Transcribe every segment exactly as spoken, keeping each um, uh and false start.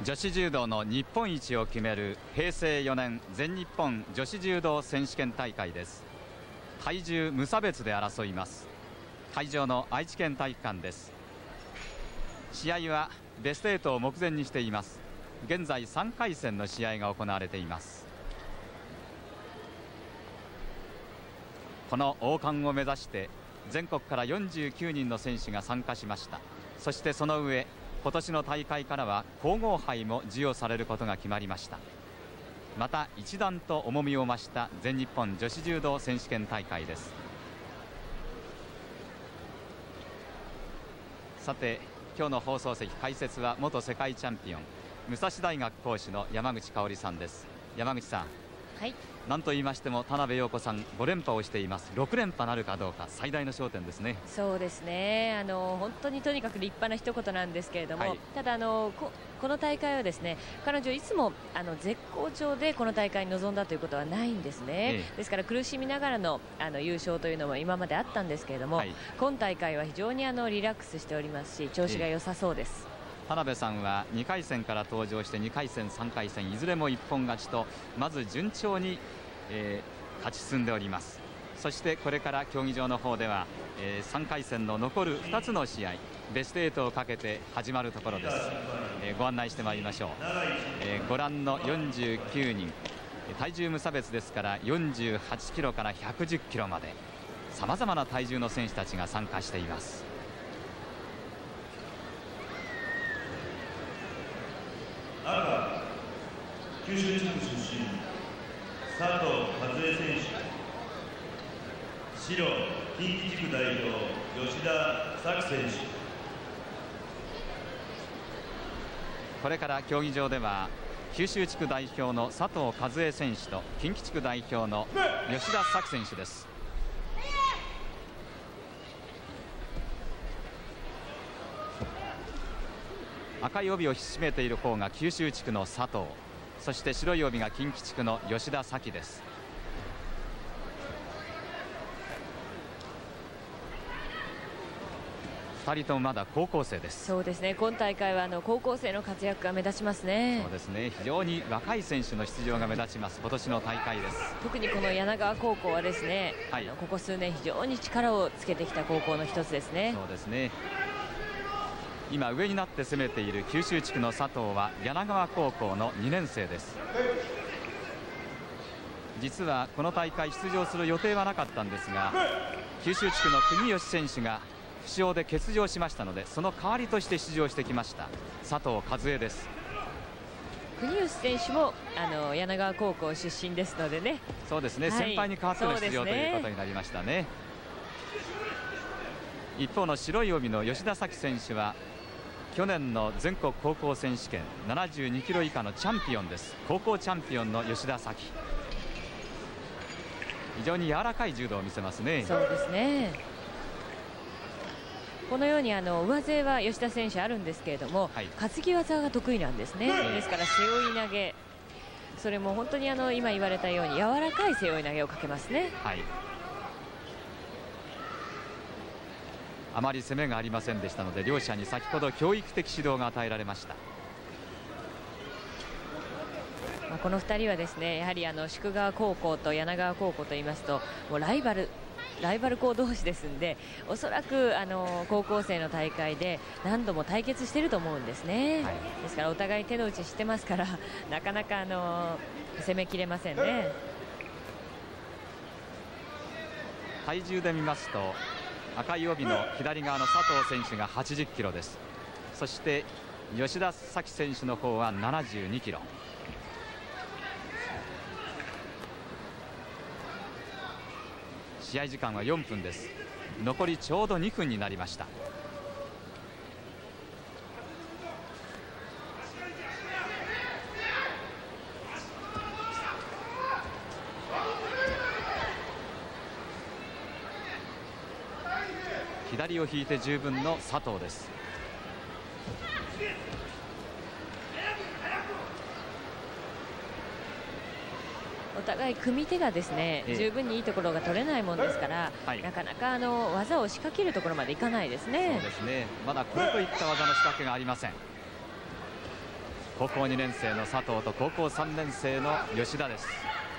女子柔道の日本一を決めるへいせいよねん全日本女子柔道選手権大会です。体重無差別で争います。会場の愛知県体育館です。試合はベストはちを目前にしています。現在さんかい戦の試合が行われています。この王冠を目指して全国からよんじゅうきゅうにんの選手が参加しました。そしてその上、今年の大会からは皇后杯も授与されることが決まりました。また一段と重みを増した全日本女子柔道選手権大会です。さて今日の放送席解説は元世界チャンピオン武蔵大学講師の山口香織さんです。山口さん、 はい、 なんと言いましても田辺陽子さんご連覇をしています。ろく連覇なるかどうか最大の焦点ですね。 そうですね、あの本当にとにかく立派な一言なんですけれども、はい、ただあの こ, この大会はですね、彼女いつもあの絶好調でこの大会に臨んだということはないんですね、ええ、ですから苦しみながら の, あの優勝というのも今まであったんですけれども、はい、今大会は非常にあのリラックスしておりますし調子が良さそうです、ええ。 田辺さんはにかい戦から登場してにかい戦さんかい戦いずれも一本勝ちとまず順調に、えー、勝ち進んでおります。そしてこれから競技場の方では、えー、さんかい戦の残るふたつの試合ベストはちをかけて始まるところです、えー、ご案内してまいりましょう、えー、ご覧のよんじゅうきゅうにん、体重無差別ですからよんじゅうはちキロからひゃくじゅっキロまでさまざまな体重の選手たちが参加しています。 赤、九州地区出身佐藤和恵選手。白、近畿地区代表吉田咲選手。 これから競技場では九州地区代表の佐藤和恵選手と近畿地区代表の吉田咲選手です。赤い帯を引き締めている方が九州地区の佐藤、そして白い帯が近畿地区の吉田咲です。ふたりともまだ高校生です。 そうですね、今大会はあの高校生の活躍が目立ちますね。 そうですね、非常に若い選手の出場が目立ちます今年の大会です。 特にこの柳川高校はですね、はい、あのここ数年非常に力をつけてきた高校の一つですね。 そうですね、今上になって攻めている九州地区の佐藤は柳川高校のにねん生です。実はこの大会出場する予定はなかったんですが九州地区の国吉選手が負傷で欠場しましたのでその代わりとして出場してきました佐藤和恵です。 国吉選手もあの柳川高校出身ですのでね。 そうですね、はい、先輩に代わっての出場、ね、ということになりましたね。一方の白い帯の吉田咲選手は去年の全国高校選手権ななじゅうにキロ以下のチャンピオンです。高校チャンピオンの吉田咲、非常に柔らかい柔道を見せますね。 そうですね、このようにあの上背は吉田選手あるんですけれども、はい、担ぎ技が得意なんですね、はい、ですから背負い投げ、それも本当にあの今言われたように柔らかい背負い投げをかけますね、はい、 あまり攻めがありませんでしたので両者に先ほど教育的指導が与えられました。 まあこのふたりはですね、やはりあの宿川高校と柳川高校といいますともうライバルライバル校同士ですんで、おそらくあの高校生の大会で何度も対決していると思うんですね、はい、ですからお互い手の内知ってますからなかなかあの攻めきれませんね。 体重で見ますと赤い帯の左側の佐藤選手がはちじゅっキロです。そして吉田咲選手の方はななじゅうにキロ。試合時間はよんぷんです。残りちょうどにふんになりました。左を引いて十分の佐藤です。 お互い組み手がですね、ええ、十分にいいところが取れないもんですから、はい、なかなかあの技を仕掛けるところまでいかないですね。 そうですね、まだこれといった技の仕掛けがありません。 高校にねん生の佐藤と高校さんねん生の吉田です。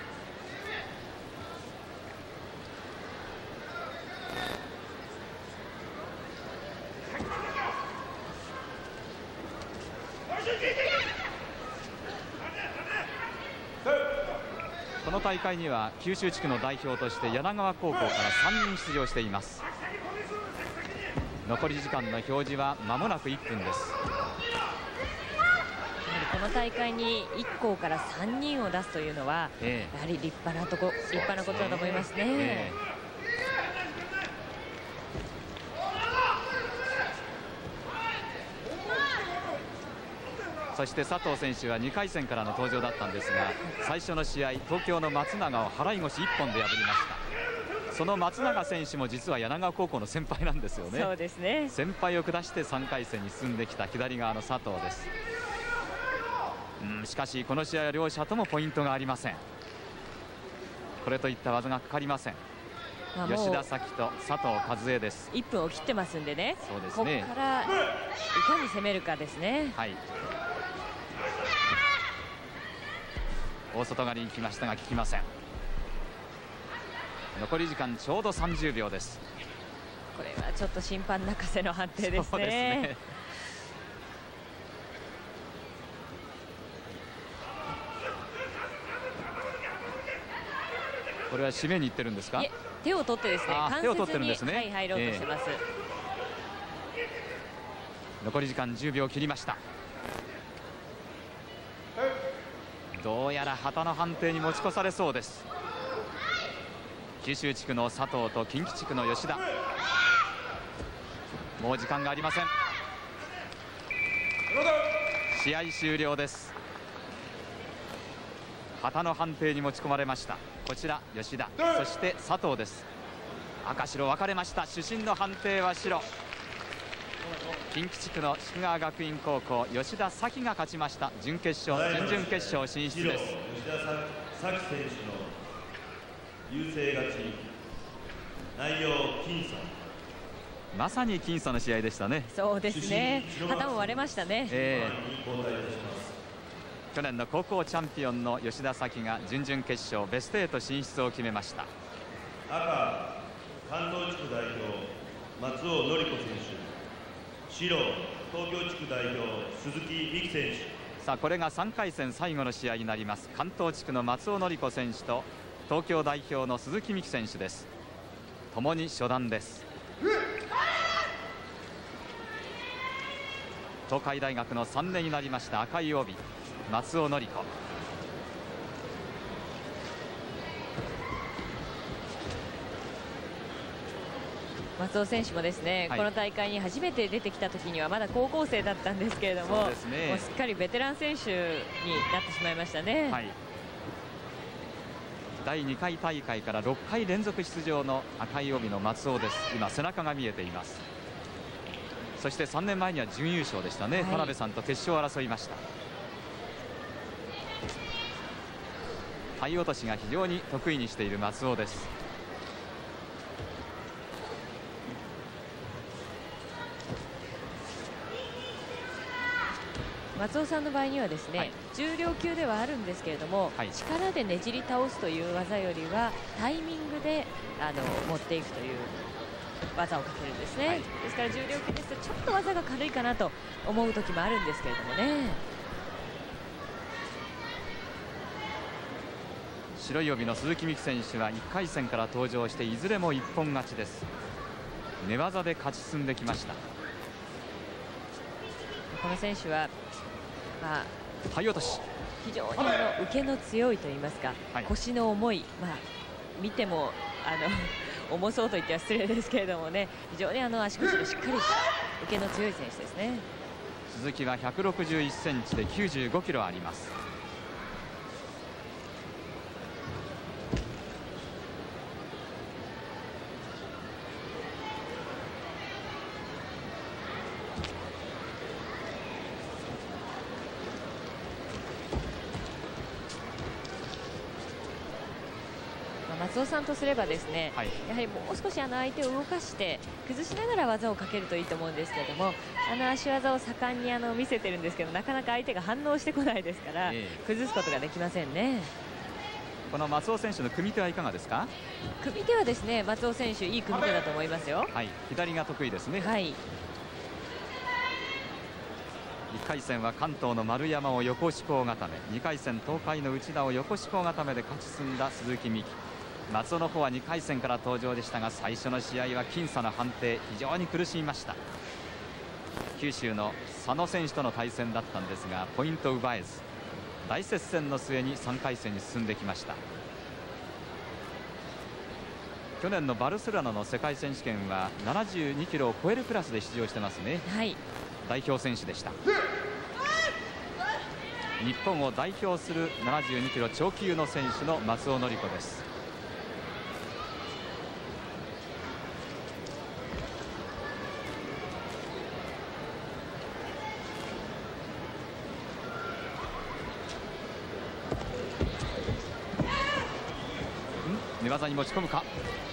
この大会には九州地区の代表として柳川高校からさんにん出場しています。残り時間の表示は間もなくいっぷんです。 この大会にいっ校からさんにんを出すというのは、ええ、やはり立派なとこ、立派なことだと思いますね。ええ、そして佐藤選手はにかい戦からの登場だったんですが、最初の試合東京の松永を払い腰いっぽんで破りました。その松永選手も実は柳川高校の先輩なんですよね。 そうですね。 先輩を下してさんかい戦に進んできた左側の佐藤です。うん、しかしこの試合は両者ともポイントがありません。これといった技がかかりません。吉田咲と佐藤和恵です。 いっぷんを切ってますんでね。 そうですね。 ここからいかに攻めるかですね。 はい。大外刈りに来ましたが効きません。残り時間ちょうどさんじゅうびょうです。 これはちょっと審判泣かせの判定ですね。 そうですね。これは締めに行ってるんですか。 いえ、手を取ってですね、 手を取ってるんですね。 はい、入ろうとしてます。 えー、残り時間じゅうびょう切りました。どうやら旗の判定に持ち越されそうです。九州地区の佐藤と近畿地区の吉田、もう時間がありません。試合終了です。旗の判定に持ち込まれました。こちら吉田、そして佐藤です。赤白分かれました。主審の判定は白。近畿地区の宿川学院高校吉田咲が勝ちました。準決勝、準々決勝進出です。 吉田咲選手の優勢勝ち。内容僅差。 まさに僅差の試合でしたね。 そうですね。旗も割れましたね。 えー、去年の高校チャンピオンの吉田咲が準々決勝ベストはち進出を決めました。 赤、関東地区代表松尾典子選手。白、東京地区代表鈴木美希選手。 さあこれがさんかい戦最後の試合になります。関東地区の松尾典子選手と東京代表の鈴木美希選手です。ともに初段です。東海大学のさんねんになりました赤い帯松尾典子。 松尾選手もですね、はい、この大会に初めて出てきた時にはまだ高校生だったんですけれども、そうですね、もうすっかりベテラン選手になってしまいましたね。はい、 だいにかい大会からろっかい連続出場の赤い帯の松尾です。今背中が見えています。そしてさんねんまえには準優勝でしたね。はい、田辺さんと決勝を争いました。体落としが非常に得意にしている松尾です。 松尾さんの場合にはですね、はい、重量級ではあるんですけれども、はい、力でねじり倒すという技よりはタイミングであの持っていくという技をかけるんですね。はい、ですから重量級ですとちょっと技が軽いかなと思う時もあるんですけれどもね。 白い帯の鈴木美希選手はいっかい戦から登場していずれも一本勝ちです。寝技で勝ち進んできました。 この選手はまあ、 体落とし非常にあの受けの強いといいますか、はい、腰の重い、まあ、見てもあの重そうと言っては失礼ですけれどもね、非常にあの足腰のしっかりした受けの強い選手ですね。 鈴木はひゃくろくじゅういっセンチできゅうじゅうごキロあります。 松松尾さんとすればですね、 はい、 やはりもう少しあの相手を動かして崩しながら技をかけるといいと思うんですけれども、あの足技を盛んにあの見せてるんですけど、なかなか相手が反応してこないですから、えー、崩すことができませんね。 この松尾選手の組み手はいかがですか？ 組み手はですね、松尾選手いい組み手だと思いますよ。 はい、左が得意ですね。 はい、いっかい戦は関東の丸山を横四股固め、にかい戦東海の内田を横四股固めで勝ち進んだ鈴木美希。松尾の方はにかい戦から登場でしたが、最初の試合は僅差の判定、非常に苦しみました。九州の佐野選手との対戦だったんですが、ポイント奪えず大接戦の末にさんかい戦に進んできました。去年のバルセロナの世界選手権はななじゅうにキロを超えるクラスで出場してますね。 はい、 代表選手でした。日本を代表するななじゅうにキロ超級の選手の松尾紀子です。寝技に持ち込むか。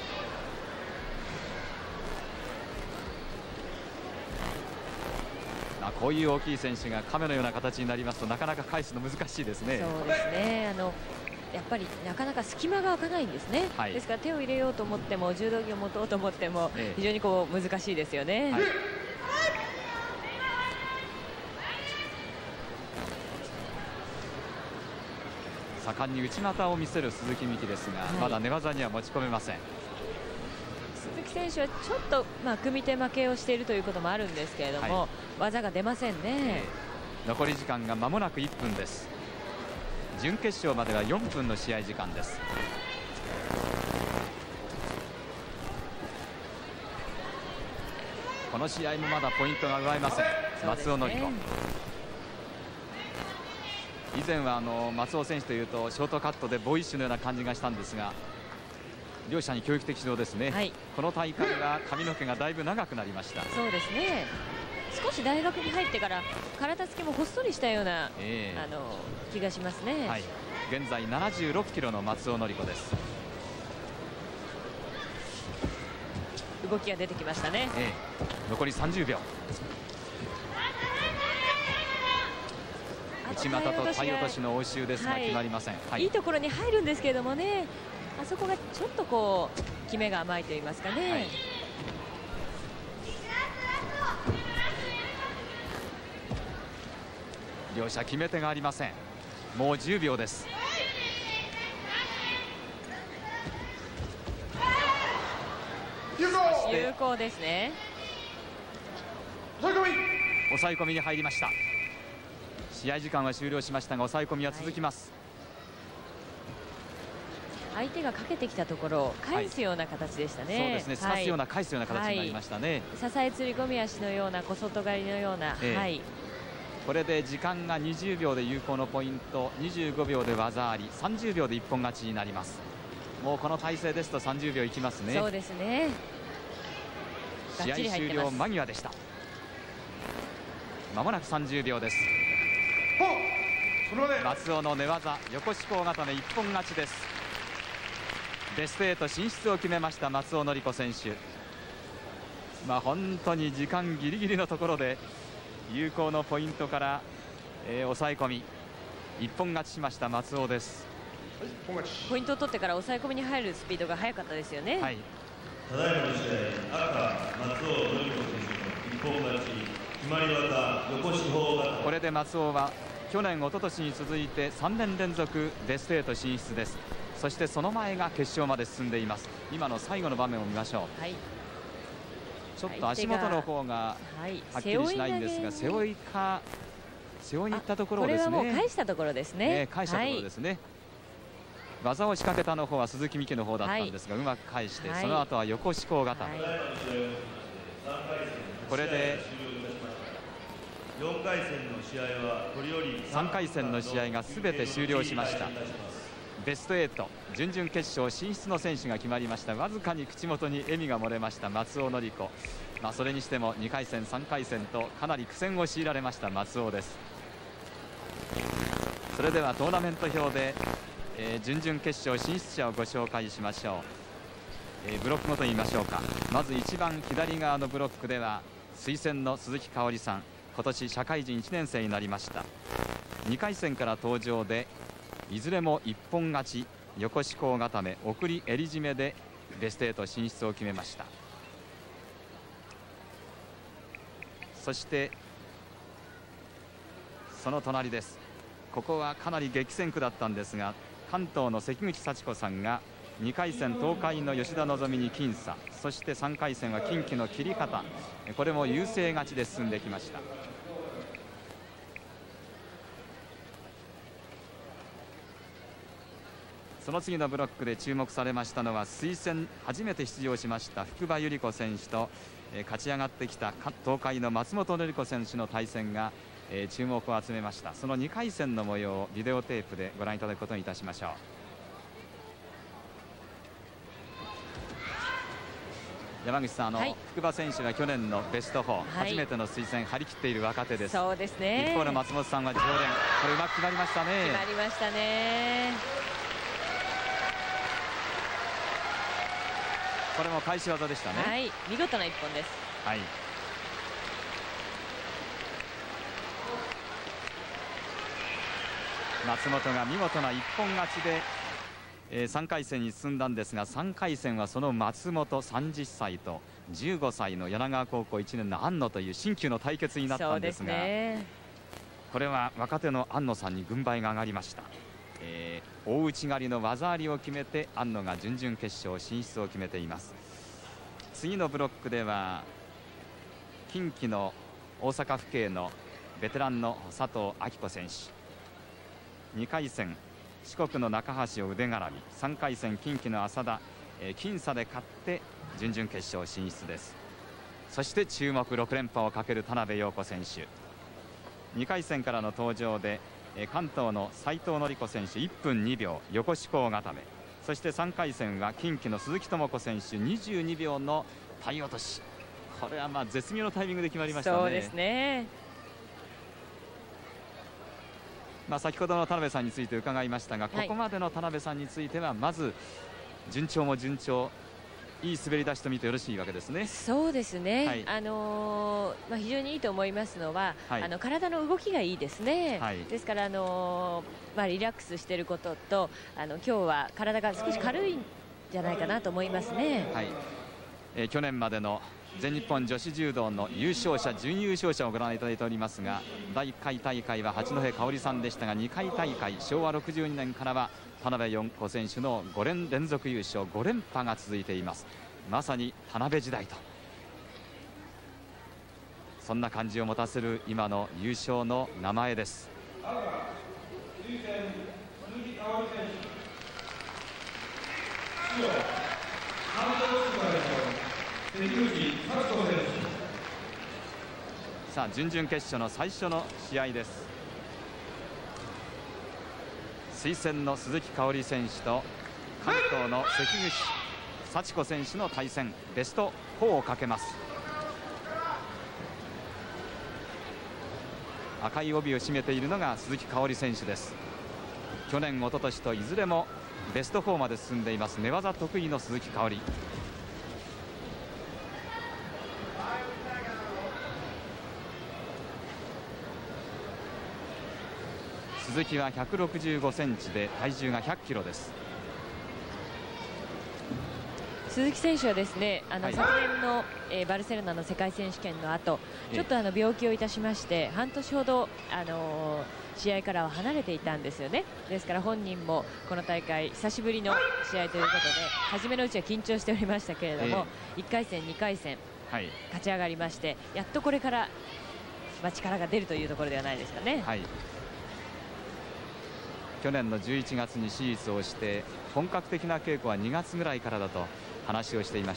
あ、こういう大きい選手が亀のような形になりますとなかなか返すの難しいですね。 そうですね、あのやっぱりなかなか隙間が開かないんですね。はい、ですから手を入れようと思っても柔道着を持とうと思っても非常にこう難しいですよね。はい、 盛んに内股を見せる鈴木美希ですが、はい、まだ寝技には持ち込めません。 鈴木選手はちょっと、まあ、組み手負けをしているということもあるんですけれども、はい、技が出ませんね。 えー、残り時間が間もなくいっぷんです。準決勝まではよんぷんの試合時間です。この試合もまだポイントが奪えません。松尾紀子。以前はあの松尾選手というとショートカットでボーイッシュのような感じがしたんですが、両者に教育的指導ですね。はい、この大会は髪の毛がだいぶ長くなりました。 そうですね、少し大学に入ってから体つきもほっそりしたような、えー、あの気がしますね。 はい、現在ななじゅうろっキロの松尾紀子です。 動きが出てきましたね。 えー、残りさんじゅうびょう。内股と体落としの応酬ですが決まりません。 はい、いいところに入るんですけれどもね、あそこがちょっとこう決めが甘いと言いますかね。はい、 両者決め手がありません。もうじゅうびょうです。 有効ですね。 抑え込みに入りました。試合時間は終了しましたが抑え込みは続きます。 はい、相手がかけてきたところを返すような形でしたね。はい、 そうですね、刺すような、はい、返すような形になりましたね。 はい、支え釣り込み足のような小外刈りのような、えー、はい、 これで時間がにじゅうびょうで有効のポイント、にじゅうごびょうで技あり、さんじゅうびょうで一本勝ちになります。もうこの体勢ですとさんじゅうびょういきますね。 そうですね。 試合終了間際でした。まもなくさんじゅうびょうです。松尾の寝技横四股固め一本勝ちです。ベストはち進出を決めました松尾紀子選手。まあ本当に時間ギリギリのところで有効のポイントから、えー、抑え込み一本勝ちしました松尾です。 ポイントを取ってから抑え込みに入るスピードが速かったですよね。 はい、ただいまの試合、赤松尾紀子選手の一本勝ち、決まり技横四方固め。 これで松尾は去年、一昨年に続いてさんねん連続ベストはち進出です。そしてその前が決勝まで進んでいます。今の最後の場面を見ましょう。はい、ちょっと足元の方がはっきりしないんですが、背負いか背負いに行ったところですね。 これはもう返したところですね。 ね、返したところですね。はい、技を仕掛けたの方は鈴木美希の方だったんですが、はい、うまく返して、はい、その後は横四股固め。はい、これでよんかい戦の試合はこれよりさんかい戦の試合がすべて終了しました。ベストはち準々決勝進出の選手が決まりました。わずかに口元に笑みが漏れました松尾紀子。まあそれにしてもにかい戦さんかい戦とかなり苦戦を強いられました松尾です。それではトーナメント表でえー、準々決勝進出者をご紹介しましょう。えー、ブロックごとに言いましょうか。まず一番左側のブロックでは推薦の鈴木香織さん、今年社会人いちねん生になりました。にかい戦から登場でいずれも一本勝ち、横四股固め送り襟締めでベストはち進出を決めました。そしてその隣です。ここはかなり激戦区だったんですが、関東の関口幸子さんがにかい戦東海の吉田希に僅差、そしてさんかい戦は近畿の桐方、これも優勢勝ちで進んできました。その次のブロックで注目されましたのは推薦初めて出場しました福場百合子選手と、えー、勝ち上がってきた東海の松本典子選手の対戦が、えー、注目を集めました。そのにかい戦の模様をビデオテープでご覧いただくことにいたしましょう。山口さん、あの、はい、福場選手が去年のベストよん、はい、初めての推薦張り切っている若手です。 そうですね。 一方の松本さんは常連、これうまく決まりましたね。 決まりましたね。 これも返し技でしたね。 はい、見事な一本です。 はい。松本が見事な一本勝ちで、えー、さんかい戦に進んだんですが、さんかい戦はその松本さんじゅっさいとじゅうごさいの柳川高校いちねんの安野という新旧の対決になったんですが、そうですね、これは若手の安野さんに軍配が上がりました。えー、大内刈りの技ありを決めて安野が準々決勝進出を決めています。次のブロックでは近畿の大阪府警のベテランの佐藤明子選手、にかい戦四国の中橋を腕がらみ、さんかい戦近畿の浅田、えー、僅差で勝って準々決勝進出です。そして注目ろく連覇をかける田辺陽子選手、にかい戦からの登場で関東の斉藤典子選手いっぷんにびょう横四股固め、そしてさんかい戦は近畿の鈴木智子選手にじゅうにびょうの体落とし、これはまあ絶妙のタイミングで決まりましたね。 そうですね。 まあ先ほどの田辺さんについて伺いましたが、ここまでの田辺さんについてはまず順調も順調、いい滑り出しと見てよろしいわけですね。 そうですね、はい、あのーまあ、非常にいいと思いますのは、はい、あの体の動きがいいですね、はい、ですから、あのーまあ、リラックスしていることと、あの今日は体が少し軽いんじゃないかなと思いますね。 はい、えー、去年までの全日本女子柔道の優勝者準優勝者をご覧いただいておりますが、だいいっかい大会は八戸香織さんでしたが、にかい大会しょうわろくじゅうにねんからは田辺陽子選手のご連連続優勝ご連覇が続いています。まさに田辺時代と、そんな感じを持たせる今の優勝の名前です。さあ準々決勝の最初の試合です。推薦の鈴木香織選手と関東の関口幸子選手の対戦、ベストよんをかけます。赤い帯を締めているのが鈴木香織選手です。去年一昨年といずれもベストよんまで進んでいます。寝技得意の鈴木香織。鈴木はひゃくろくじゅうごセンチで体重がひゃっキロです。 鈴木選手はですね、あの、はい、昨年の、えー、バルセロナの世界選手権の後、ちょっとあの病気をいたしまして半年ほど、あのー、試合からは離れていたんですよね。ですから本人もこの大会久しぶりの試合ということで、初めのうちは緊張しておりましたけれども、えー、いっかい戦にかい戦、はい、勝ち上がりまして、やっとこれから、まあ、力が出るというところではないですかね。 はい、去年のじゅういちがつに手術をして本格的な稽古はにがつぐらいからだと話をしていました。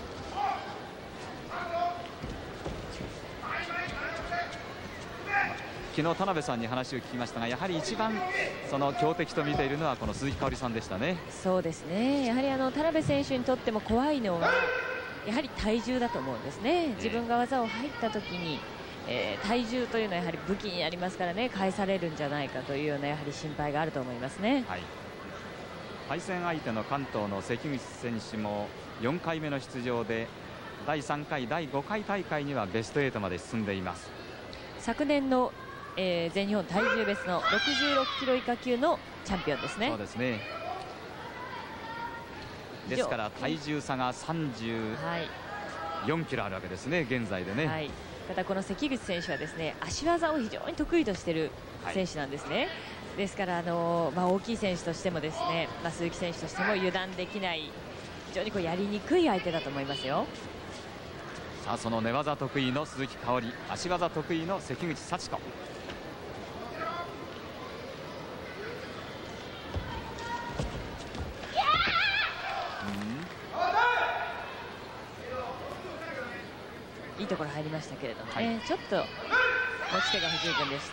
昨日田辺さんに話を聞きましたが、やはり一番その強敵と見ているのはこの鈴木香織さんでしたね。 そうですね、やはりあの田辺選手にとっても怖いのはやはり体重だと思うんですね。自分が技を入った時に、えー、体重というのはやはり武器になりますからね、返されるんじゃないかというようなやはり心配があると思いますね。 はい、 対戦相手の関東の関口選手もよんかいめの出場でだいさんかいだいごかい大会にはベストはちまで進んでいます。 昨年の、えー、全日本体重別のろくじゅうろくキロ以下級のチャンピオンですね。 そうですね。ですから体重差がさんじゅうよんキロあるわけですね、現在でね。 はい、ただこの関口選手はですね、足技を非常に得意としている選手なんですね。はい、ですからあの、まあ、大きい選手としてもですね、まあ、鈴木選手としても油断できない非常にこうやりにくい相手だと思いますよ。 さあその寝技得意の鈴木香織、足技得意の関口幸子。 いいところ入りましたけれどもね、はい、ちょっと持ち手が不十分でした。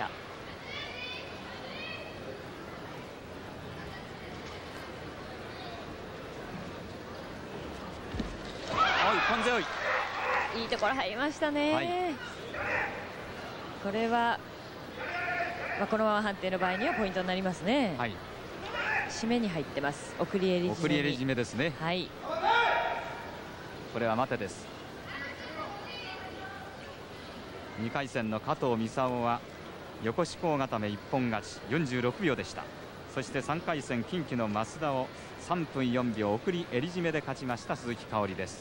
一本強い、 いいところ入りましたね。はい、これは、まあ、このまま判定の場合にはポイントになりますね。はい、締めに入ってます。送り襟締めに、 送り襟締めですね。 はい、 これは待てです。にかい戦の加藤操は横四股固め一本勝ちよんじゅうろくびょうでした。そしてさんかい戦近畿の増田をさんぷんよんびょう送り襟締めで勝ちました鈴木香織です。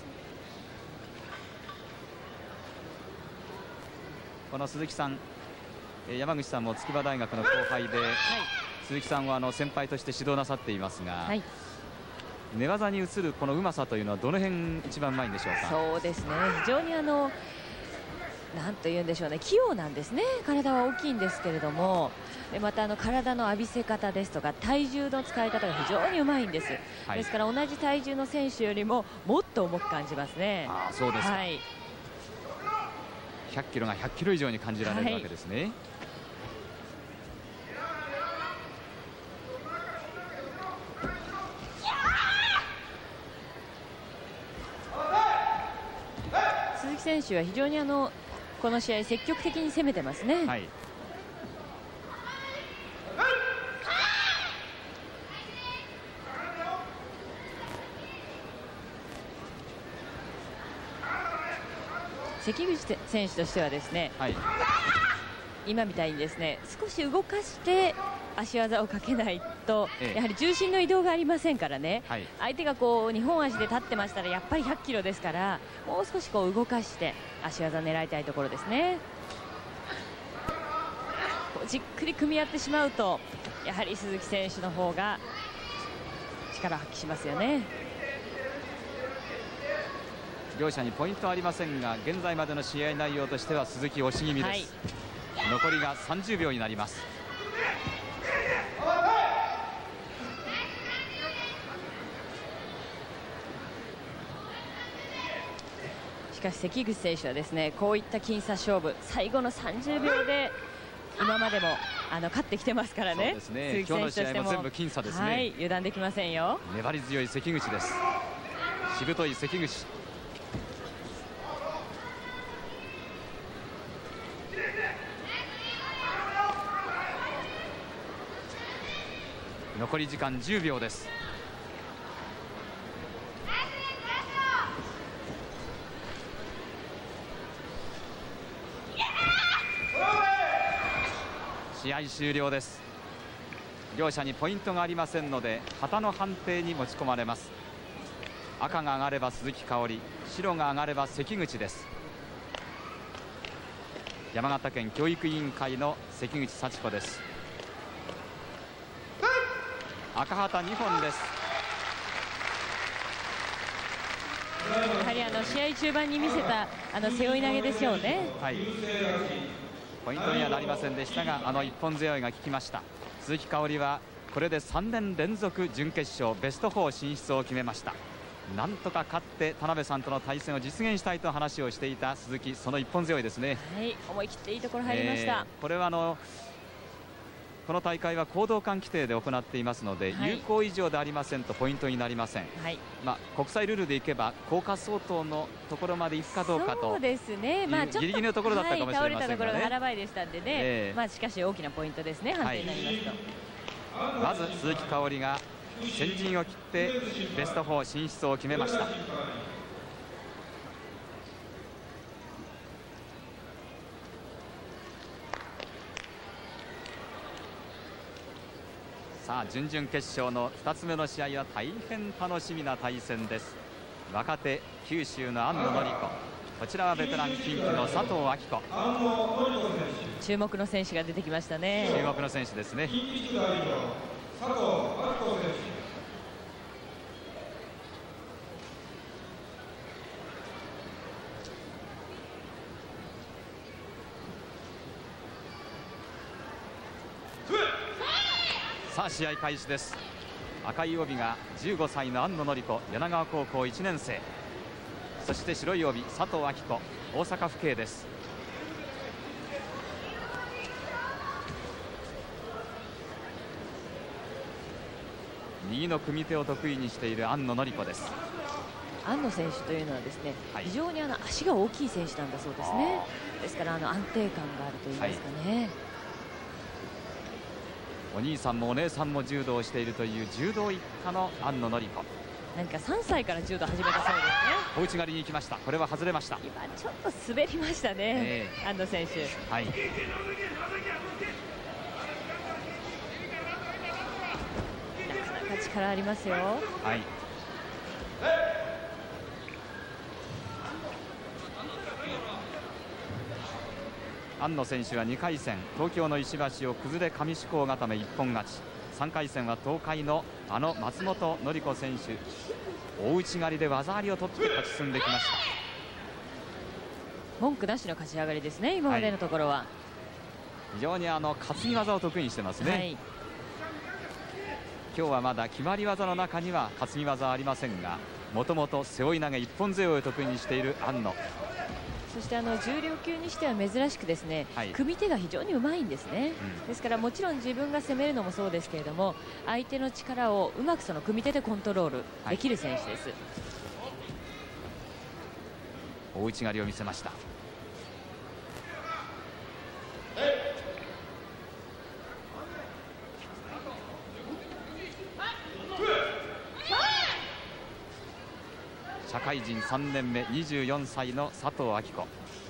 この鈴木さん、山口さんも筑波大学の後輩で、はい、鈴木さんはあの先輩として指導なさっていますが、はい、寝技に移るこのうまさというのはどの辺一番うまいんでしょうか。 そうですね、非常にあのなんというんでしょうね、器用なんですね。体は大きいんですけれども、またあの体の浴びせ方ですとか体重の使い方が非常にうまいんです。はい、ですから同じ体重の選手よりももっと重く感じますね。 ああ、そうですか。はい、ひゃっキロがひゃっキロ以上に感じられるわけですね。 はい、鈴木選手は非常にあのこの試合積極的に攻めてますね。はい、関口選手としてはですね、はい、今みたいにですね少し動かして足技をかけないと、ええ、やはり重心の移動がありませんからね、はい、相手がこうにほん足で立ってましたらやっぱりひゃっキロですから、もう少しこう動かして足技狙いたいところですね。じっくり組み合ってしまうとやはり鈴木選手の方が力を発揮しますよね。 両者にポイントはありませんが、現在までの試合内容としては鈴木押し気味です。はい、残りがさんじゅうびょうになります。 しかし関口選手はですね、こういった僅差勝負、最後のさんじゅうびょうで今までもあの勝ってきてますからね。 そうですね、今日の試合も全部僅差ですね。 はい、油断できませんよ。 粘り強い関口です。しぶとい関口。残り時間じゅうびょうです。試合終了です。両者にポイントがありませんので旗の判定に持ち込まれます。赤が上がれば鈴木香織、白が上がれば関口です。山形県教育委員会の関口幸子です。赤旗にほんです。 やはりあの試合中盤に見せたあの背負い投げですよね。 はい、ポイントにはなりませんでしたが、あの一本背負いが効きました。鈴木香織はこれでさんねんれんぞく準決勝ベストよん進出を決めました。なんとか勝って田辺さんとの対戦を実現したいと話をしていた鈴木、その一本背負いですね。 はい、思い切っていいところ入りました。えー、 これはあのこの大会は行動間規定で行っていますので、はい、有効以上でありませんとポイントになりません。はい、まあ、国際ルールでいけば効果相当のところまで行くかどうかと、 そうですね、まあ、ちょっとギリギリのところだったかもしれませんがね、 はい、倒れたところが腹ばいでしたんでね、えー、まあ、しかし大きなポイントですね、判定になりますと。 はい、まず鈴木香織が先陣を切ってベストフォー進出を決めました。さあ準々決勝のふたつめの試合は大変楽しみな対戦です。若手九州の安野典子、こちらはベテラン近畿の佐藤明子。 注目の選手が出てきましたね。 注目の選手ですね。さあ試合開始です。赤い帯がじゅうごさいの安野典子、柳川高校いちねん生。そして白い帯佐藤明子、大阪府警です。右の組手を得意にしている安野典子です。 安野選手というのはですね、はい、非常にあの足が大きい選手なんだそうですね。ですからあの安定感があるといいますかね、はい、 お兄さんもお姉さんも柔道をしているという柔道一家の安野典子。 なんかさんさいから柔道始めたそうですね。 小内刈りに行きました。これは外れました。 今ちょっと滑りましたね、えー、安野選手。はい、なかなか力ありますよ。はい、 安野選手はにかい戦東京の石橋を崩れ上志向固め一本勝ち。さんかい戦は東海のあの松本典子選手、大内刈りで技ありを取って勝ち進んできました。 文句なしの勝ち上がりですね、今までのところは。はい、 非常にあの担ぎ技を得意にしてますね。はい、今日はまだ決まり技の中には担ぎ技はありませんが、もともと背負い投げ一本背負いを得意にしている安野。 そしてあの重量級にしては珍しくですね、はい、組み手が非常にうまいんですね、うん、ですからもちろん自分が攻めるのもそうですけれども、相手の力をうまくその組み手でコントロールできる選手です。はい、 大内刈りを見せました。社会人さんねんめにじゅうよんさいの佐藤明子、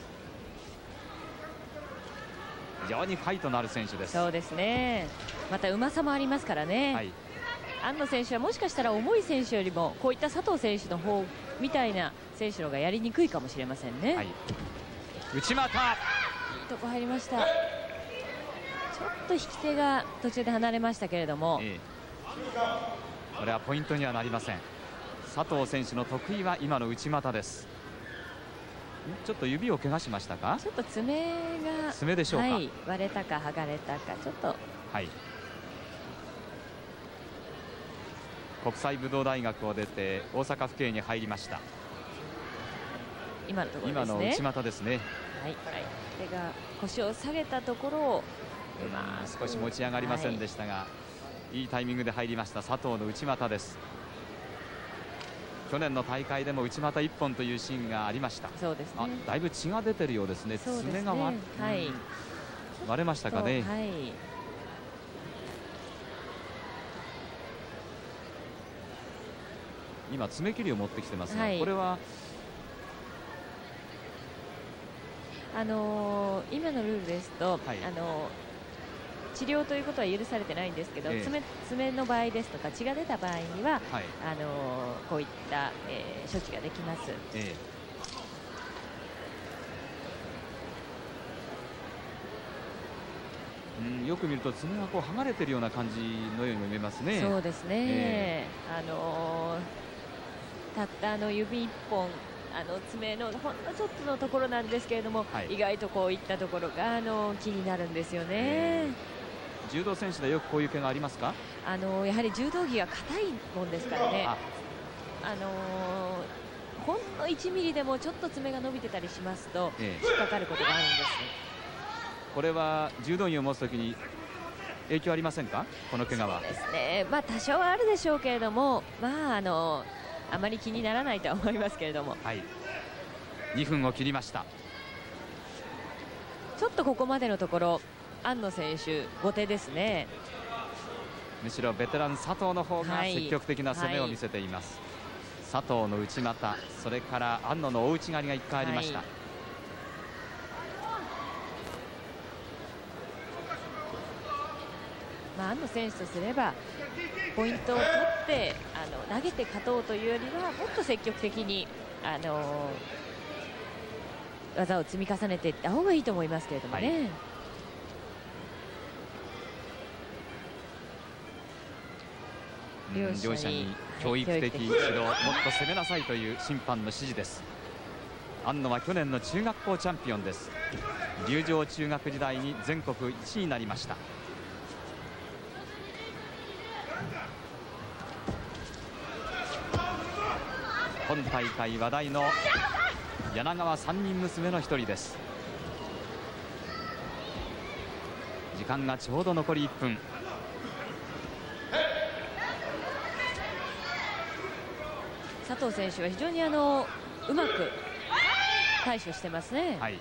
非常にファイトのある選手です。 そうですね、またうまさもありますからね。はい、安野選手はもしかしたら重い選手よりもこういった佐藤選手の方みたいな選手の方がやりにくいかもしれませんね。はい、 内股、いいとこ入りました。ちょっと引き手が途中で離れましたけれども、ええ、 これはポイントにはなりません。佐藤選手の得意は今の内股です。ちょっと指を怪我しましたか。 ちょっと爪が爪でしょうか、はい、 割れたか剥がれたかちょっと。はい、 国際武道大学を出て大阪府警に入りました。 今のところですね。 今の内股ですね。はい、 はい、手が腰を下げたところをまあ少し持ち上がりませんでしたが、はい、いいタイミングで入りました佐藤の内股です。去年の大会でも内股一本というシーンがありました。 そうですね。 あ、だいぶ血が出てるようですね。 そうですね、 爪が割、 はい、 割れましたかね。はい、今爪切りを持ってきてますが、はい、これはあのー、今のルールですと、はい、あのー治療ということは許されてないんですけど、ええ、爪, 爪の場合ですとか血が出た場合には、はい、あのー、こういった、えー、処置ができます。ええ、うん、よく見ると爪がこう剥がれているような感じのように見えますね。 そうですね、えー、あのー、たったあの指いっぽん、あの爪のほんのちょっとのところなんですけれども、はい、意外とこういったところがあの気になるんですよね。えー柔道選手でよくこういう怪我ありますか。 あのやはり柔道着が硬いもんですからね、あ、あのー、ほんのいちミリでもちょっと爪が伸びてたりしますと、ええ、引っかかることがあるんです。 これは柔道着を持つときに影響ありませんか、この怪我は。 そうですね、まあ、多少はあるでしょうけれども、まあ、あのあまり気にならないとは思いますけれども、はい、 にふんを切りました。 ちょっとここまでのところ安野選手後手ですね。 むしろベテラン佐藤の方が積極的な攻めを見せています、はい、佐藤の内股、それから安野の大内刈りがいっかいありました、はい、 まあ、安野選手とすればポイントを取ってあの投げて勝とうというよりはもっと積極的にあの技を積み重ねていった方がいいと思いますけれどもね、はい、 両者に教育的指導、もっと攻めなさいという審判の指示です。安野は去年の中学校チャンピオンです。龍城中学時代に全国いちいになりました。今大会話題の柳川三人娘の一人です。時間がちょうど残りいっぷん。 佐藤選手は非常にあのうまく対処してますね、はい、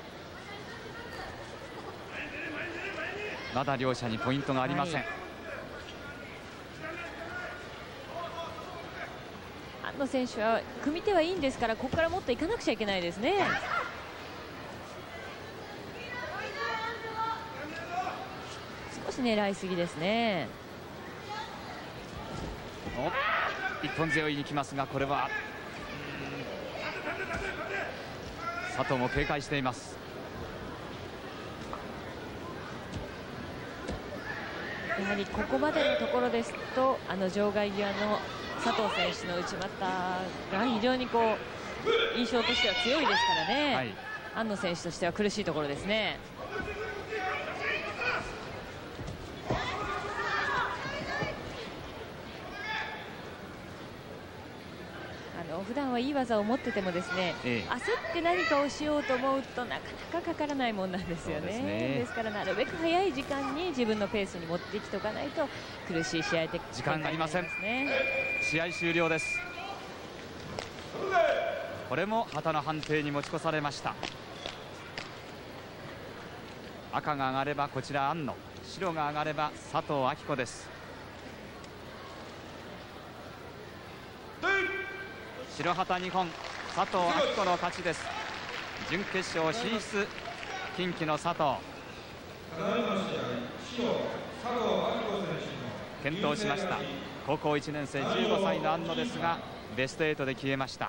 まだ両者にポイントがありません、はい、 安野選手は組み手はいいんですから、ここからもっといかなくちゃいけないですね、はい、少し狙いすぎですね。 一本背負いに来ますが、これは佐藤も警戒しています。 やはりここまでのところですと、あの場外際の佐藤選手の内股が非常にこう印象としては強いですからね、はい、安野選手としては苦しいところですね。普段はいい技を持っててもですね、ええ、焦って何かをしようと思うとなかなかかからないもんなんですよね。ですね。ですからなるべく早い時間に自分のペースに持ってきておかないと苦しい試合で時間がありません。試合終了です。これも旗の判定に持ち越されました。赤が上がればこちら安野、白が上がれば佐藤明子です。白旗にほん、佐藤明子の勝ちです。準決勝進出、近畿の佐藤。健闘しました。高校いちねん生じゅうごさいの安野ですが、ベストはちで消えました。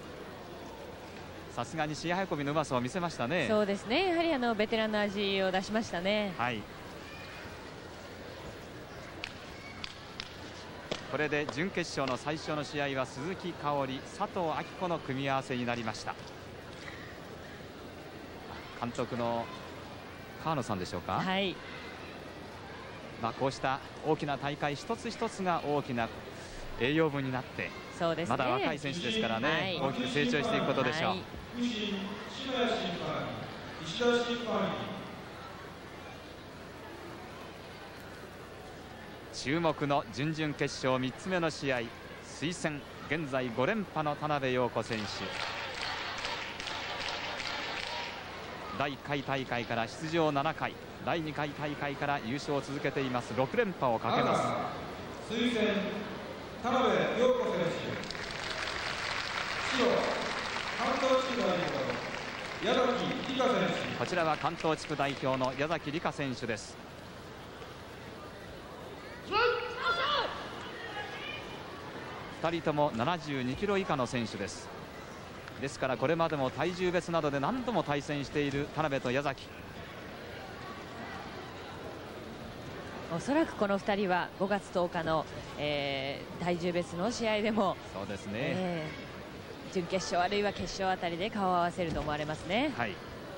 さすがに試合運びのうまさを見せましたね。 そうですね、やはりあのベテランの味を出しましたね。 はい、これで準決勝の最初の試合は鈴木香織、佐藤明子の組み合わせになりました。監督の川野さんでしょうか。 はい、 まあこうした大きな大会一つ一つが大きな栄養分になって、 そうですね、 まだ若い選手ですからね、はい、大きく成長していくことでしょう。はい、注目の準々決勝みっつめの試合、推薦現在ご連覇の田辺陽子選手。だいいっかい大会から出場ななかい、だいにかい大会から優勝を続けています。ろく連覇をかけます。推薦田辺陽子選手。白関東地区代表矢崎里香選手。こちらは関東地区代表の矢崎里香選手です。ふたりともななじゅうにキロ以下の選手です。ですからこれまでも体重別などで何度も対戦している田辺と矢崎。 おそらくこのふたりはごがつとおかの、えー、体重別の試合でもそうですね、 えー、準決勝あるいは決勝あたりで顔を合わせると思われますね。 はい、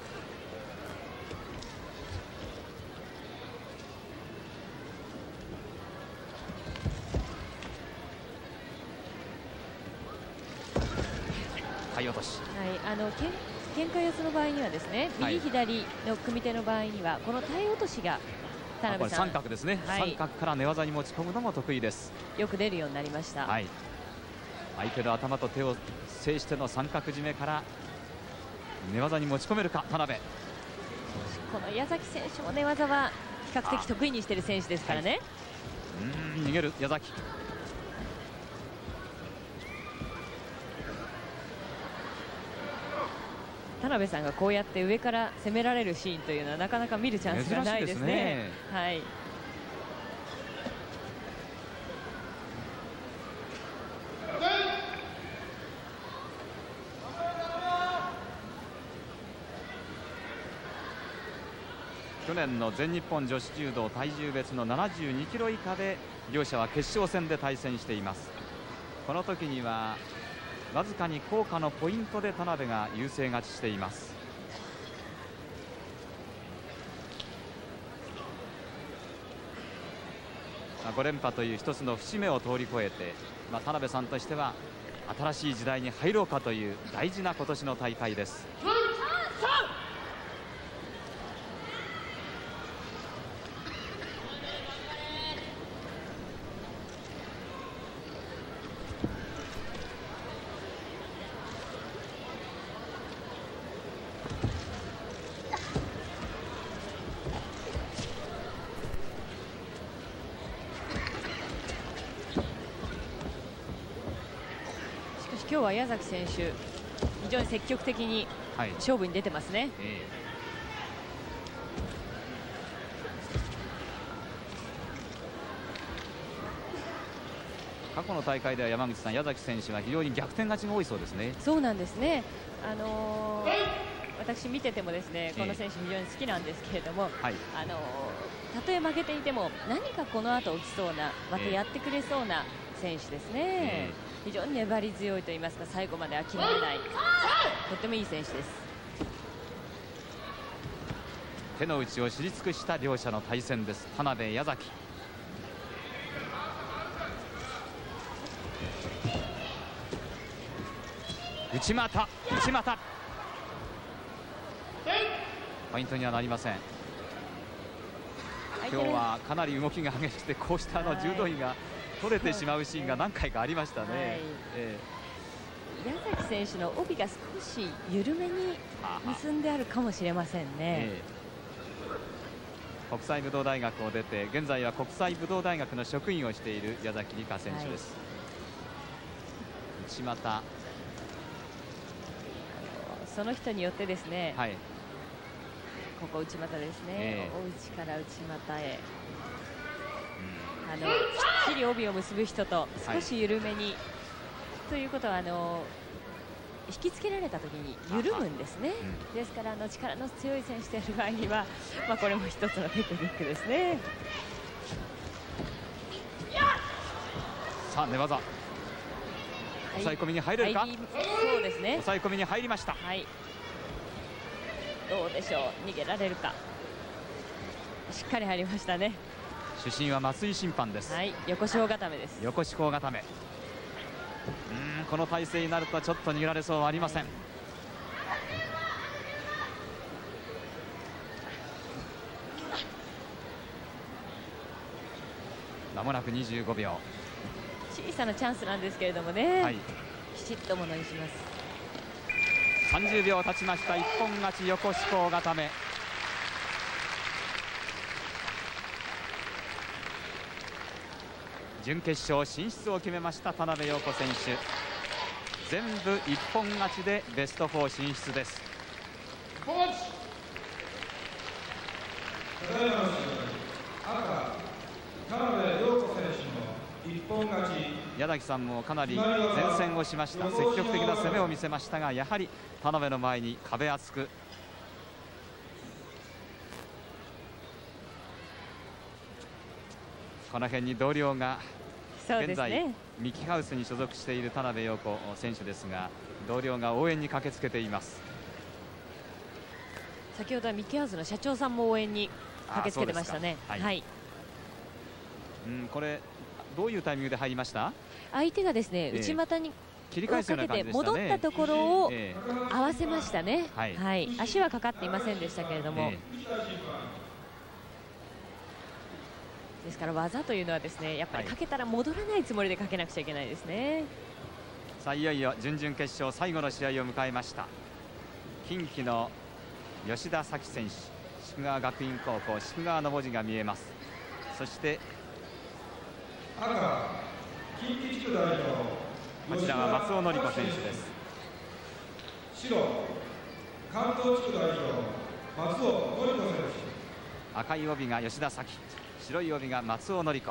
体落とし、 はい、あのけん喧嘩四つの場合にはですね、右、はい、左の組み手の場合にはこの体落としが田辺さん、 三角ですね、はい、三角から寝技に持ち込むのも得意です。 よく出るようになりました。 はい、相手の頭と手を制しての三角締めから寝技に持ち込めるか田辺。 この矢崎選手も寝技は比較的得意にしている選手ですからね。はい、 うん逃げる矢崎。 田辺さんがこうやって上から攻められるシーンというのはなかなか見るチャンスがないですね。 珍しいですね。 はい。 去年の全日本女子柔道体重別のななじゅうにキロ以下で両者は決勝戦で対戦しています。この時にはわずかに効果のポイントで田辺が優勢勝ちしています。ご連覇という一つの節目を通り越えて、まあ、田辺さんとしては新しい時代に入ろうかという大事な今年の大会です。 今日は矢崎選手非常に積極的に勝負に出てますね。はい、えー、過去の大会では山口さん、矢崎選手は非常に逆転勝ちが多いそうですね。 そうなんですね。あのー、私見ててもですね、この選手非常に好きなんですけれども、はい、あのー、たとえ負けていても何かこの後起きそうな、またやってくれそうな選手ですね。えー非常に粘り強いと言いますか、最後まで諦めない、とてもいい選手です。 手の内を知り尽くした両者の対戦です。田辺、矢崎。内股、内股。ポイントにはなりません。今日はかなり動きが激しくて、こうしたあの柔道着が取れてしまうシーンが何回かありましたね。はい、えー、矢崎選手の帯が少し緩めに結んであるかもしれませんね。えー、国際武道大学を出て現在は国際武道大学の職員をしている矢崎里香選手です。はい、内股、あのその人によってですね、はい、ここ内股ですね、 えー、 お内から内股へ、あのきっちり帯を結ぶ人と少し緩めに、はい、ということはあの引きつけられた時に緩むんですね。うん、ですからあの力の強い選手である場合には、まあ、これも一つのテクニックですね。 さあ寝技、はい、抑え込みに入れるか。 そうですね、 抑え込みに入りました。 はい、どうでしょう、逃げられるか。しっかり入りましたね。 主審は松井審判です。 はい、横四方固めです。 横四方固め。うん、この体勢になるとちょっと逃げられそうはありません。はい、間もなくにじゅうごびょう。 小さなチャンスなんですけれどもね、はい、きちっとものにします。 さんじゅうびょう経ちました。一本勝ち横四方固め。準決勝進出を決めました田辺陽子選手、全部一本勝ちでベストフォー進出です。矢崎さんもかなり前線をしました。積極的な攻めを見せましたが、やはり田辺の前に壁厚く。この辺に同僚が現在、ね、ミキハウスに所属している田辺陽子選手ですが、同僚が応援に駆けつけています。 先ほどはミキハウスの社長さんも応援に駆けつけてましたね。はい、はい、 うん、これどういうタイミングで入りました？ 相手がですね、えー、内股に切り返すような感じでしたね。 戻ったところを合わせましたね。はい、はい、足はかかっていませんでしたけれども、えーですから技というのはですね、やっぱりかけたら戻らないつもりでかけなくちゃいけないですね。 さあいよいよ準々決勝最後の試合を迎えました。近畿の吉田咲選手、夙川学院高校夙川の文字が見えます。そして赤近畿地区代表こちらは松尾典子選手です。 白関東地区代表松尾典子選手。 赤い帯が吉田咲、白い帯が松尾典子。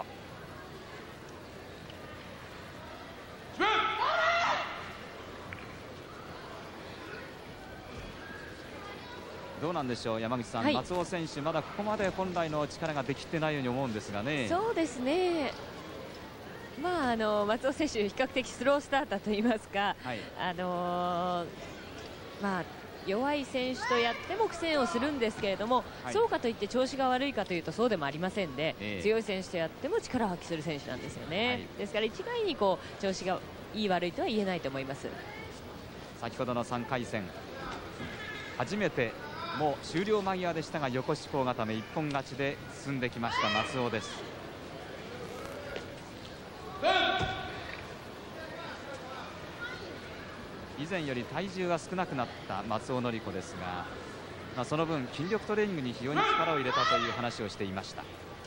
どうなんでしょう、山口さん、はい、松尾選手まだここまで本来の力ができてないように思うんですがね。 そうですね、まあ、あの松尾選手比較的スロースターターといいますか、はい、あのー、まあ弱い選手とやっても苦戦をするんですけれども、はい、そうかといって調子が悪いかというとそうでもありませんで、えー、強い選手とやっても力を発揮する選手なんですよね、はい、ですから一概にこう調子がいい悪いとは言えないと思います。 先ほどのさんかい戦初めてもう終了間際でしたが横四方固め一本勝ちで進んできました松尾です。以前より体重が少なくなった松尾典子ですが、まあ、その分筋力トレーニングに非常に力を入れたという話をしていました。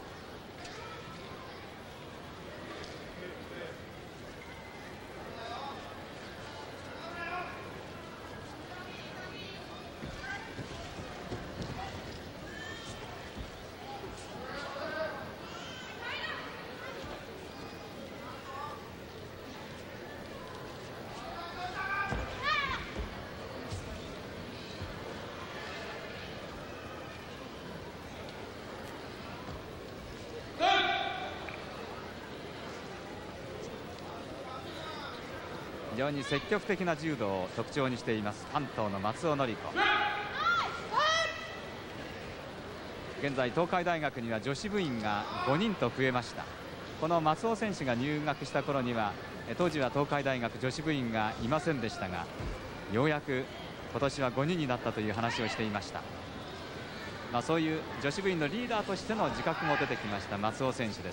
非常に積極的な柔道を特徴にしています関東の松尾典子。現在東海大学には女子部員がごにんと増えました。この松尾選手が入学した頃には当時は東海大学女子部員がいませんでしたが、ようやく今年はごにんになったという話をしていました。まあそういう女子部員のリーダーとしての自覚も出てきました松尾選手です。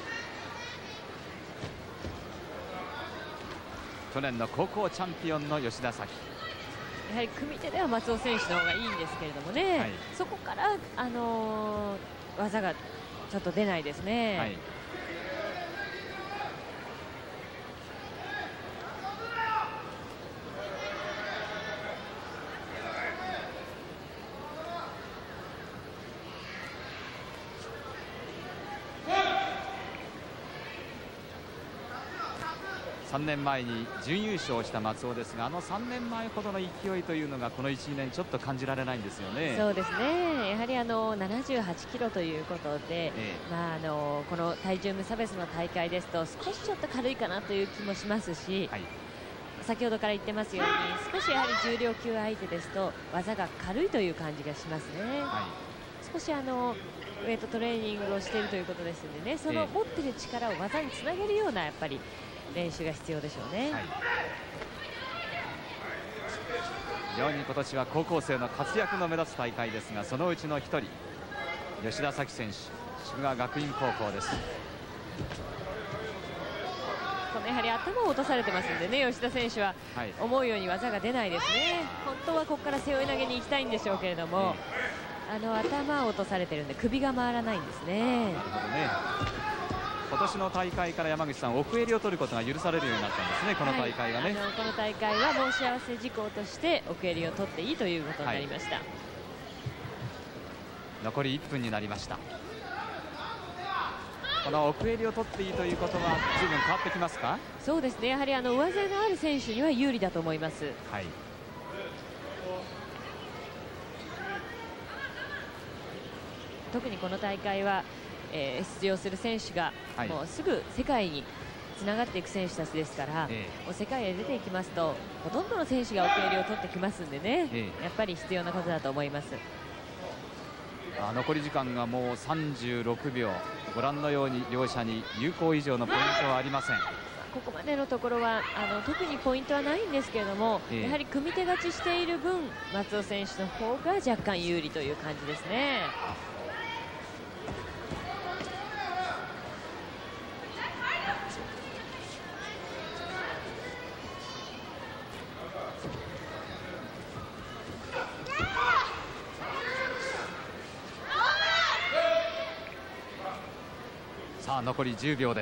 去年の高校チャンピオンの吉田咲。 やはり組手では松尾選手の方がいいんですけれどもね、はい、そこから、あのー、技がちょっと出ないですね。はい、 さんねんまえに準優勝した松尾ですが、あのさんねんまえほどの勢いというのがこのいち、にねんちょっと感じられないんですよね。 そうですね、やはりあのななじゅうはちキロということで、ええ、まあ、あのこの体重無差別の大会ですと少しちょっと軽いかなという気もしますし、はい、先ほどから言ってますように少しやはり重量級相手ですと技が軽いという感じがしますね。はい、少しあのウェイトトレーニングをしているということですのでね、その持っている力を技につなげるようなやっぱり練習が必要でしょうね。はい、 非常に今年は高校生の活躍の目立つ大会ですが、そのうちのひとり吉田咲選手、祝賀学院高校です。 このやはり頭を落とされてますんでね、吉田選手は思うように技が出ないですね。本当はここから背負い投げに行きたいんでしょうけれども、あの頭を落とされてるんで首が回らないんですね。 なるほどね。今年の大会から山口さん、奥襟を取ることが許されるようになったんですね、この大会がね。はい、 あのこの大会は申し合わせ事項として奥襟を取っていいということになりました。はい、 残りいっぷんになりました。この奥襟を取っていいということは随分変わってきますか？ そうですね、やはりあの上背のある選手には有利だと思います。はい、特にこの大会は、えー、出場する選手が、はい、もうすぐ世界につながっていく選手たちですから、えー、もう世界へ出ていきますとほとんどの選手が奥襟を取ってきますんでね、えー、やっぱり必要なことだと思います。 あ残り時間がもうさんじゅうろくびょう、ご覧のように両者に有効以上のポイントはありません。 ここまでのところはあの特にポイントはないんですけれども、えー、やはり組み手勝ちしている分松尾選手の方が若干有利という感じですね。 ささあ残りじゅうびょうです。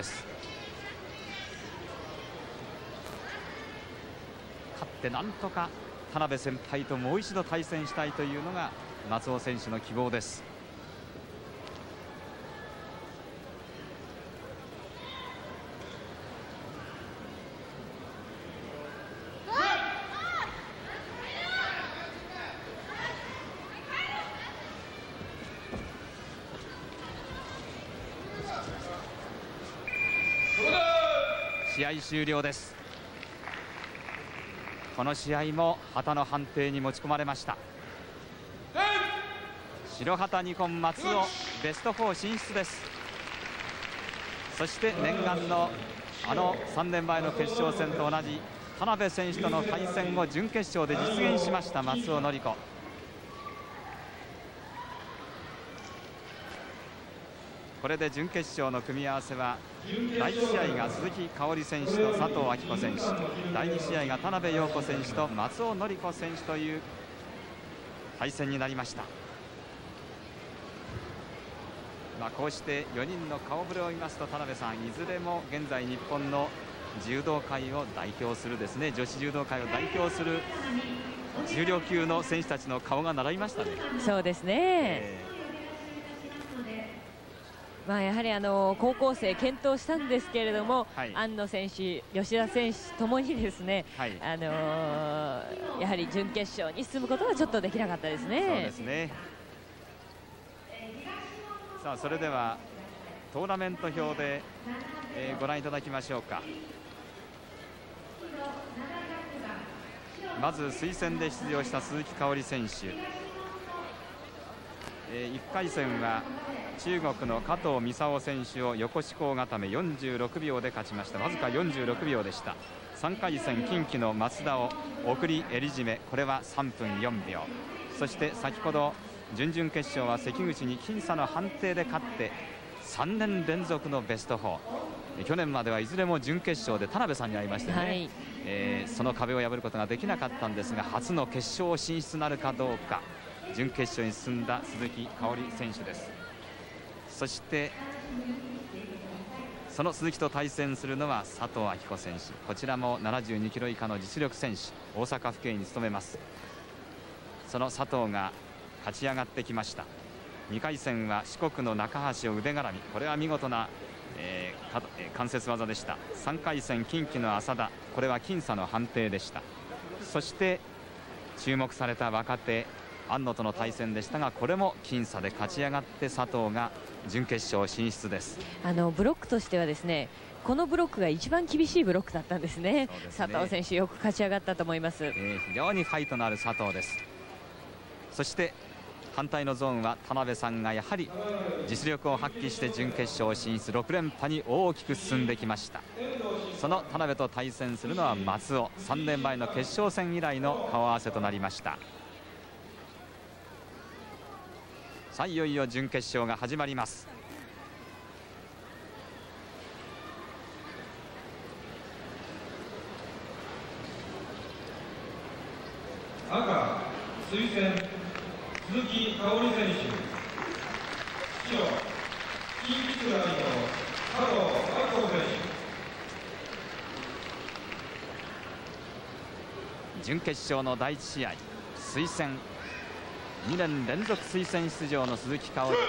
勝ってなんとか田辺先輩ともう一度対戦したいというのが松尾選手の希望です。試合終了です。この試合も旗の判定に持ち込まれました。白旗二本松尾ベストフォー進出です。そして念願のあのさんねんまえの決勝戦と同じ田辺選手との対戦を準決勝で実現しました松尾典子。これで準決勝の組み合わせはだいいち試合が鈴木香織選手と佐藤明子選手、だいに試合が田辺陽子選手と松尾典子選手という対戦になりました。まあこうしてよにんの顔ぶれを見ますと、田辺さんいずれも現在日本の柔道界を代表するですね、女子柔道界を代表する重量級の選手たちの顔が並びましたね。 そうですね、えーまあ、やはりあの高校生検討したんですけれども、はい、安野選手、吉田選手ともにですね、はい、あのー、やはり準決勝に進むことはちょっとできなかったですね。 そうですね。さあそれではトーナメント表で、えー、ご覧いただきましょうか。まず推薦で出場した鈴木香織選手、えー、いっかい戦は中国の加藤美沙夫選手を横四股固めよんじゅうろくびょうで勝ちました。わずかよんじゅうろくびょうでした。さんかい戦近畿の松田を送り襟締め、これはさんぷんよんびょう。そして先ほど準々決勝は関口に僅差の判定で勝ってさんねん連続のベストフォー。去年まではいずれも準決勝で田辺さんに会いましてね、はい、えー、その壁を破ることができなかったんですが、初の決勝進出なるかどうか、準決勝に進んだ鈴木香織選手です。そしてその鈴木と対戦するのは佐藤明子選手、こちらもななじゅうにキロ以下の実力選手、大阪府警に務めます。その佐藤が勝ち上がってきました。にかい戦は四国の中橋を腕絡み、これは見事な、えー、関節技でした。さんかい戦近畿の浅田、これは僅差の判定でした。そして注目された若手安野との対戦でしたが、これも僅差で勝ち上がって佐藤が準決勝進出です。 あのブロックとしてはですね、このブロックが一番厳しいブロックだったんですね。佐藤選手よく勝ち上がったと思います、えー、非常にファイトのある佐藤です。そして反対のゾーンは田辺さんがやはり実力を発揮して準決勝進出、ろくれんぱに大きく進んできました。その田辺と対戦するのは松尾、さんねんまえの決勝戦以来の顔合わせとなりました。さあいよいよ準決勝が始まります。 赤推薦鈴木香織選手、白近畿代表佐藤明子選手。準決勝のだいいち試合、推薦にねん連続推薦出場の鈴木香織、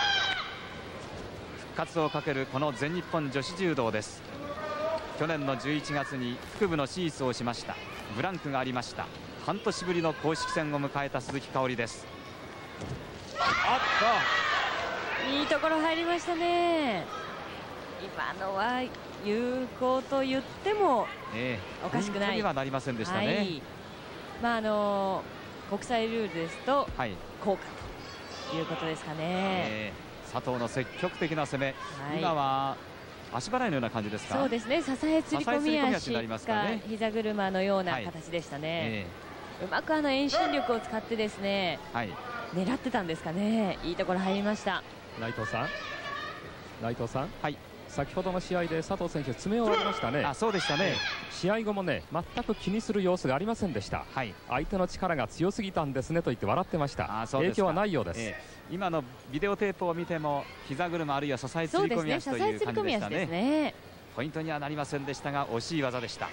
復活をかけるこの全日本女子柔道です。去年のじゅういちがつに腹部の手術をしました。ブランクがありました。半年ぶりの公式戦を迎えた鈴木香織です。あっといいところ入りましたね。今のは有効と言ってもおかしくない、 ええ、にはなりませんでしたね、はい、 まああの国際ルールですと効果ということですかね、 えー、佐藤の積極的な攻め、はい、今は足払いのような感じですか。 そうですね、支え釣り込み足か膝車のような形でしたね、はい、えー、うまくあの遠心力を使ってですね、はい、狙ってたんですかね。いいところ入りました。 内藤さん内藤さん、 はい、 先ほどの試合で佐藤選手詰め終わりましたね。 あ、そうでしたね。 試合後もね全く気にする様子がありませんでした、はい、相手の力が強すぎたんですねと言って笑ってました。影響はないようです、えー、今のビデオテープを見ても膝車あるいは支え釣り込み足という感じでしたね。ね、ポイントにはなりませんでしたが惜しい技でした。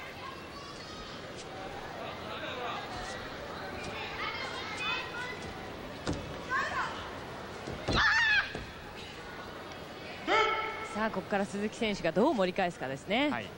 さあここから鈴木選手がどう盛り返すかですね、はい、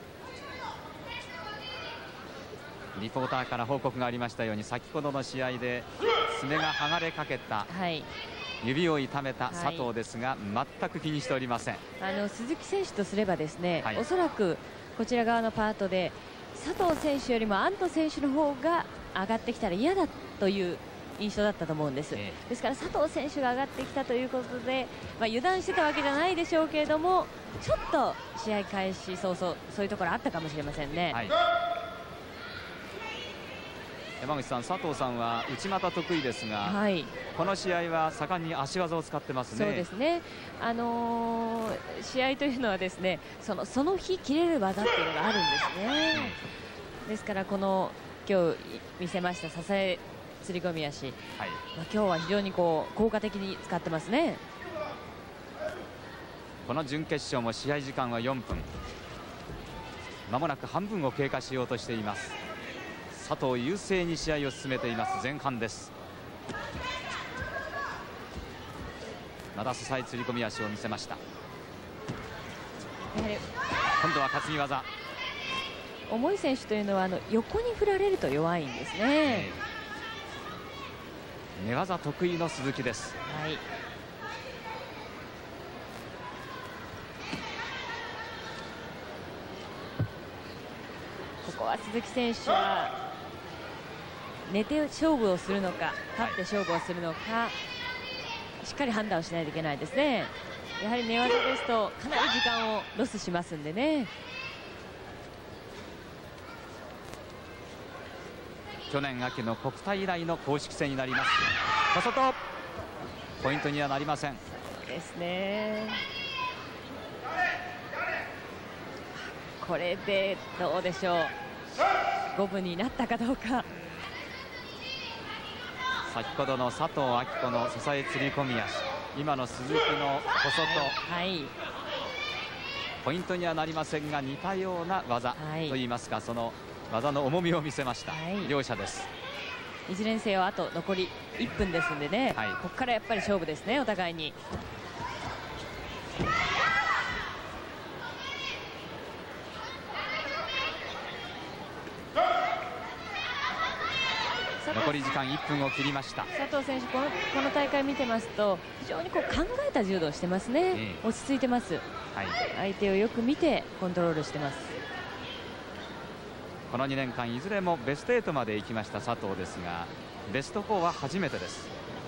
リポーターから報告がありましたように先ほどの試合で爪が剥がれかけた、はい、指を痛めた佐藤ですが、はい、全く気にしておりません。 あの鈴木選手とすればですね、はい、おそらくこちら側のパートで佐藤選手よりも安藤選手の方が上がってきたら嫌だという印象だったと思うんです、えー、ですから佐藤選手が上がってきたということで、まあ、油断してたわけじゃないでしょうけれどもちょっと試合開始早々そういうところあったかもしれませんね、はい、 山口さん、佐藤さんは内股得意ですが、はい、この試合は盛んに足技を使ってますね。 そうですね、あのー、試合というのはですねその、その日切れる技っていうのがあるんですね、うん、ですからこの今日見せました支え釣り込み足、はい、まあ、今日は非常にこう効果的に使ってますね。 この準決勝も試合時間はよんぷん、まもなく半分を経過しようとしています。佐藤優勢に試合を進めています前半です。また支え釣り込み足を見せました。今度は担ぎ技。 重い選手というのはあの横に振られると弱いんですね、えー寝技得意の鈴木です、はい、 ここは鈴木選手は寝て勝負をするのか立って勝負をするのか、はい、しっかり判断をしないといけないですね。やはり寝技ですとかなり時間をロスしますんでね。 去年秋の国体以来の公式戦になります。小外ポイントにはなりません。 そうですね、これでどうでしょう、五分になったかどうか。 先ほどの佐藤明子の支え釣り込み足、今の鈴木の小外、はい、ポイントにはなりませんが似たような技といいますか、はい、その技の重みを見せました、はい、両者です。 いずれにせよあと残りいっぷんですんでね、はい、ここからやっぱり勝負ですね、お互いに。 残り時間いっぷんを切りました。 佐藤選手、この、この大会見てますと非常にこう考えた柔道をしてますね、えー、落ち着いてます、はい、相手をよく見てコントロールしてます。 このにねんかんいずれもベストエイトまで行きました佐藤ですが、ベストフォーは初めてです。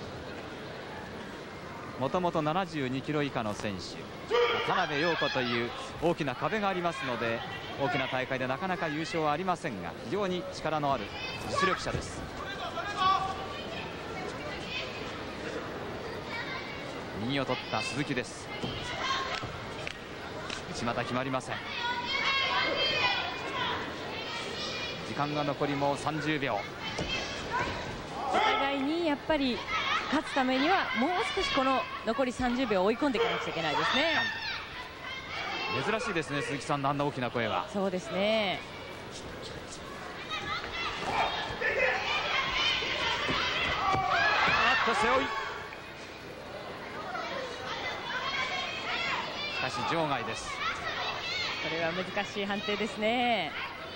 もともとななじゅうにキロ以下の選手、田辺陽子という大きな壁がありますので、大きな大会でなかなか優勝はありませんが、非常に力のある実力者です。右を取った鈴木です。内股決まりません。時間が残りもうさんじゅうびょう。 お互いにやっぱり勝つためにはもう少しこの残りさんじゅうびょう追い込んでいかなくちゃいけないですね、 はい、珍しいですね、鈴木さんのあんな大きな声は。 そうですね。 あっと背負い、しかし場外です。 これは難しい判定ですね。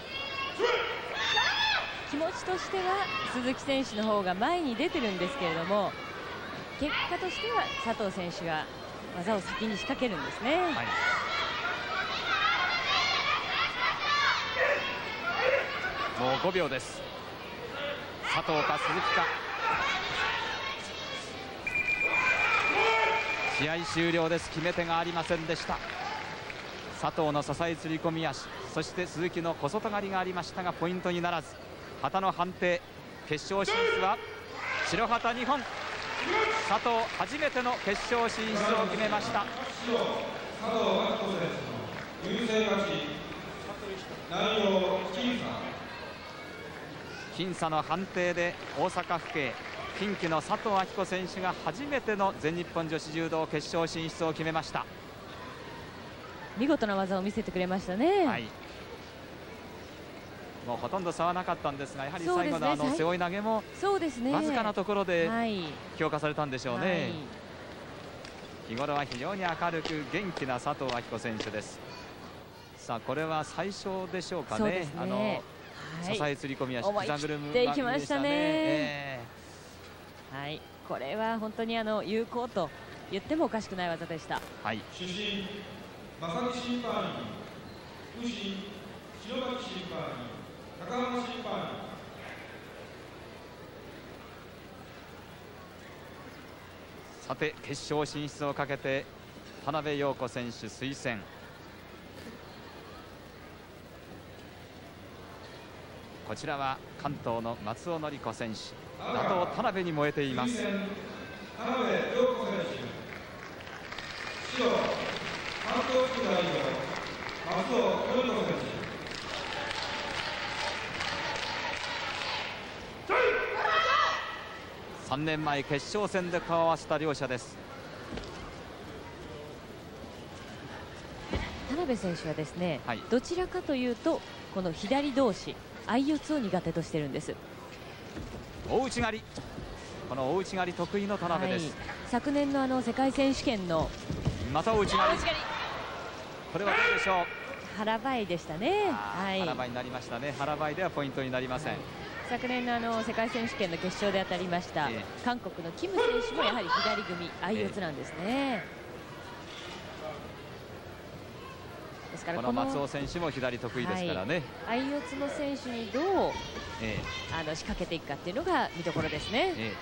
気持ちとしては鈴木選手の方が前に出てるんですけれども、結果としては佐藤選手が技を先に仕掛けるんですね、はい、 もうごびょうです。佐藤か鈴木か。試合終了です。決め手がありませんでした。佐藤の支え釣り込み足、そして鈴木の小外刈りがありましたがポイントにならず、旗の判定。決勝進出は白旗にほん、佐藤初めての決勝進出を決めました。 佐藤明子選手の優勢勝ち、内容僅差。 僅差の判定で大阪府警近畿の佐藤明子選手が初めての全日本女子柔道決勝進出を決めました。 見事な技を見せてくれましたね。 はい、もうほとんど差はなかったんですが、やはり最後のあの背負い投げもわずかなところで評価されたんでしょうね。はいはい、日頃は非常に明るく元気な佐藤明子選手です。さあこれは最初でしょうかね。ねあの支え釣り込み足、膝ぐるむできましたね。えー、はい、これは本当にあの有効と言ってもおかしくない技でした。 はい。 主審正木審判員、副審篠崎審判員、高浜審判員。 さて決勝進出をかけて田辺陽子選手推薦。こちらは関東の松尾典子選手、打倒田辺に燃えています。 田辺陽子選手、白関東地区代表松尾典子選手。 さんねんまえ決勝戦で顔を合わせた両者です。 田辺選手はですね、 はい、 どちらかというとこの左同士相四つを苦手としてるんです。 大内刈り、この大内刈り得意の田辺です。はい、 昨年のあの世界選手権のまた大内刈り、これはどうでしょう。 腹ばいでしたね。はい、 腹ばいになりましたね。腹ばいではポイントになりません。はい、 昨年のあの世界選手権の決勝で当たりました、えー、韓国のキム選手もやはり左組み相四つなんですね。えー、ですからこの松尾選手も左得意ですからね。 はい、相四つの選手にどう、えー、あの仕掛けていくかっていうのが見どころですね。えー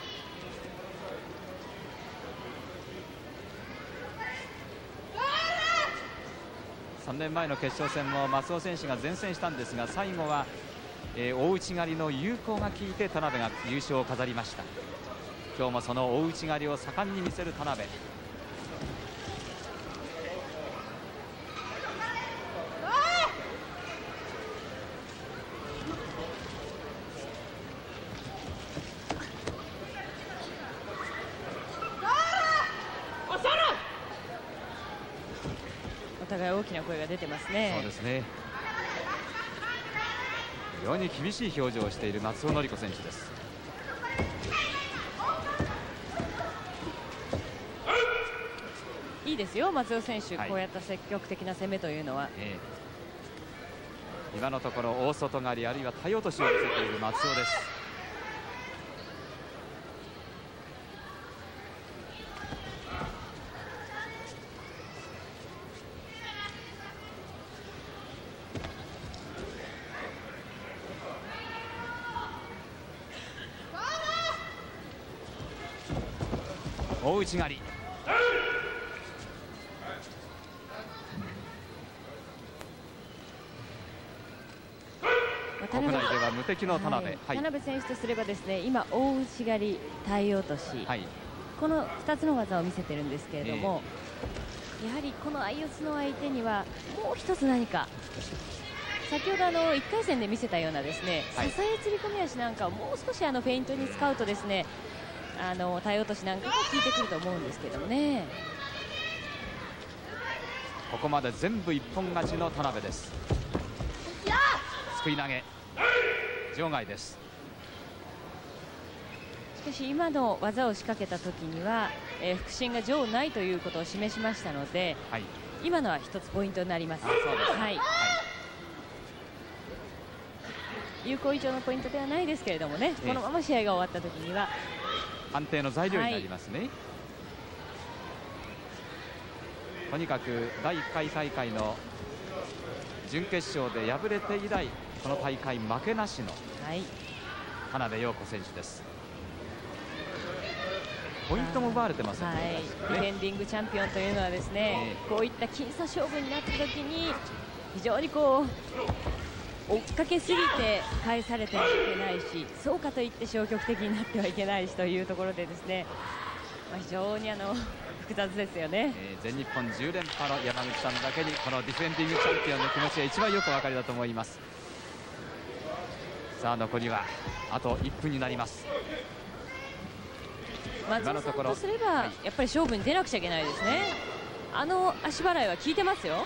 さんねんまえの決勝戦も松尾選手が善戦したんですが、最後は、えー、大内刈りの有効が効いて田辺が優勝を飾りました。今日もその大内刈りを盛んに見せる田辺。 お互い大きな声が出てますね。 そうですね。非常に厳しい表情をしている松尾典子選手です。 いいですよ、松尾選手、はい、こうやった積極的な攻めというのは、えー、今のところ大外刈りあるいは体落としを見せている松尾です。大内刈り、国内では無敵の田辺、はいはい、田辺選手とすればですね、今大内刈り体落とし、はい、このふたつの技を見せてるんですけれども、えー、やはりこの相四つの相手にはもう一つ何か、先ほどあのいっかい戦で見せたようなですね、はい、支え釣り込み足なんかをもう少しあのフェイントに使うとですね、あの体落としなんかも効いてくると思うんですけどね。 ここまで全部一本勝ちの田辺です。すくい投げ場外です。 しかし今の技を仕掛けた時には、えー、腹心が場内ということを示しましたので、はい、今のは一つポイントになります。 あ、そうです。 はい、はい、有効以上のポイントではないですけれどもね、えー、このまま試合が終わった時には判定の材料になりますね。はい、とにかくだいいっかい大会の準決勝で敗れて以来この大会負けなしの田辺陽子選手です。ポイントも奪われてますよね。はい、 ディフェンディングチャンピオンというのはですね、えー、こういった僅差勝負になった時に非常にこう追っかけすぎて返されてはいけないし、そうかといって消極的になってはいけないしというところでですね、まあ、非常にあの複雑ですよね、 えー、全日本じゅう連覇の山口さんだけにこのディフェンディングチャンピオンの気持ちが一番よくお分かりだと思います。さあ残りはあといっぷんになります。 松尾さんとすれば、はい、やっぱり勝負に出なくちゃいけないですね。あの足払いは効いてますよ。はい、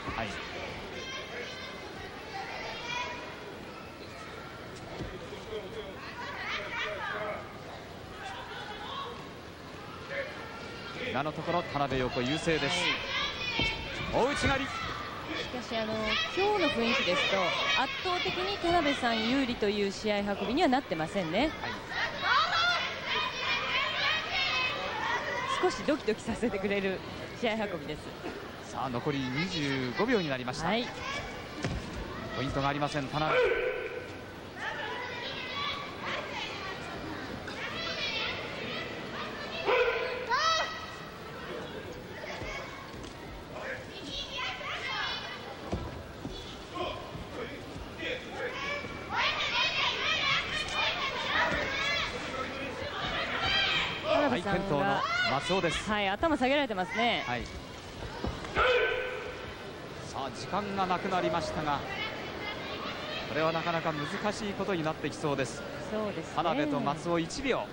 今のところ田辺陽子優勢です。はい、大内刈り。しかしあの今日の雰囲気ですと圧倒的に田辺さん有利という試合運びにはなってませんね。はい、少しドキドキさせてくれる試合運びです。 さあ残りにじゅうごびょうになりました。はい、ポイントがありません田辺。 田辺さんが松尾です。 はい、頭下げられてますね。はい、 さあ時間がなくなりましたが、これはなかなか難しいことになってきそうです。 そうですね、 田辺と松尾いちびょう。はい、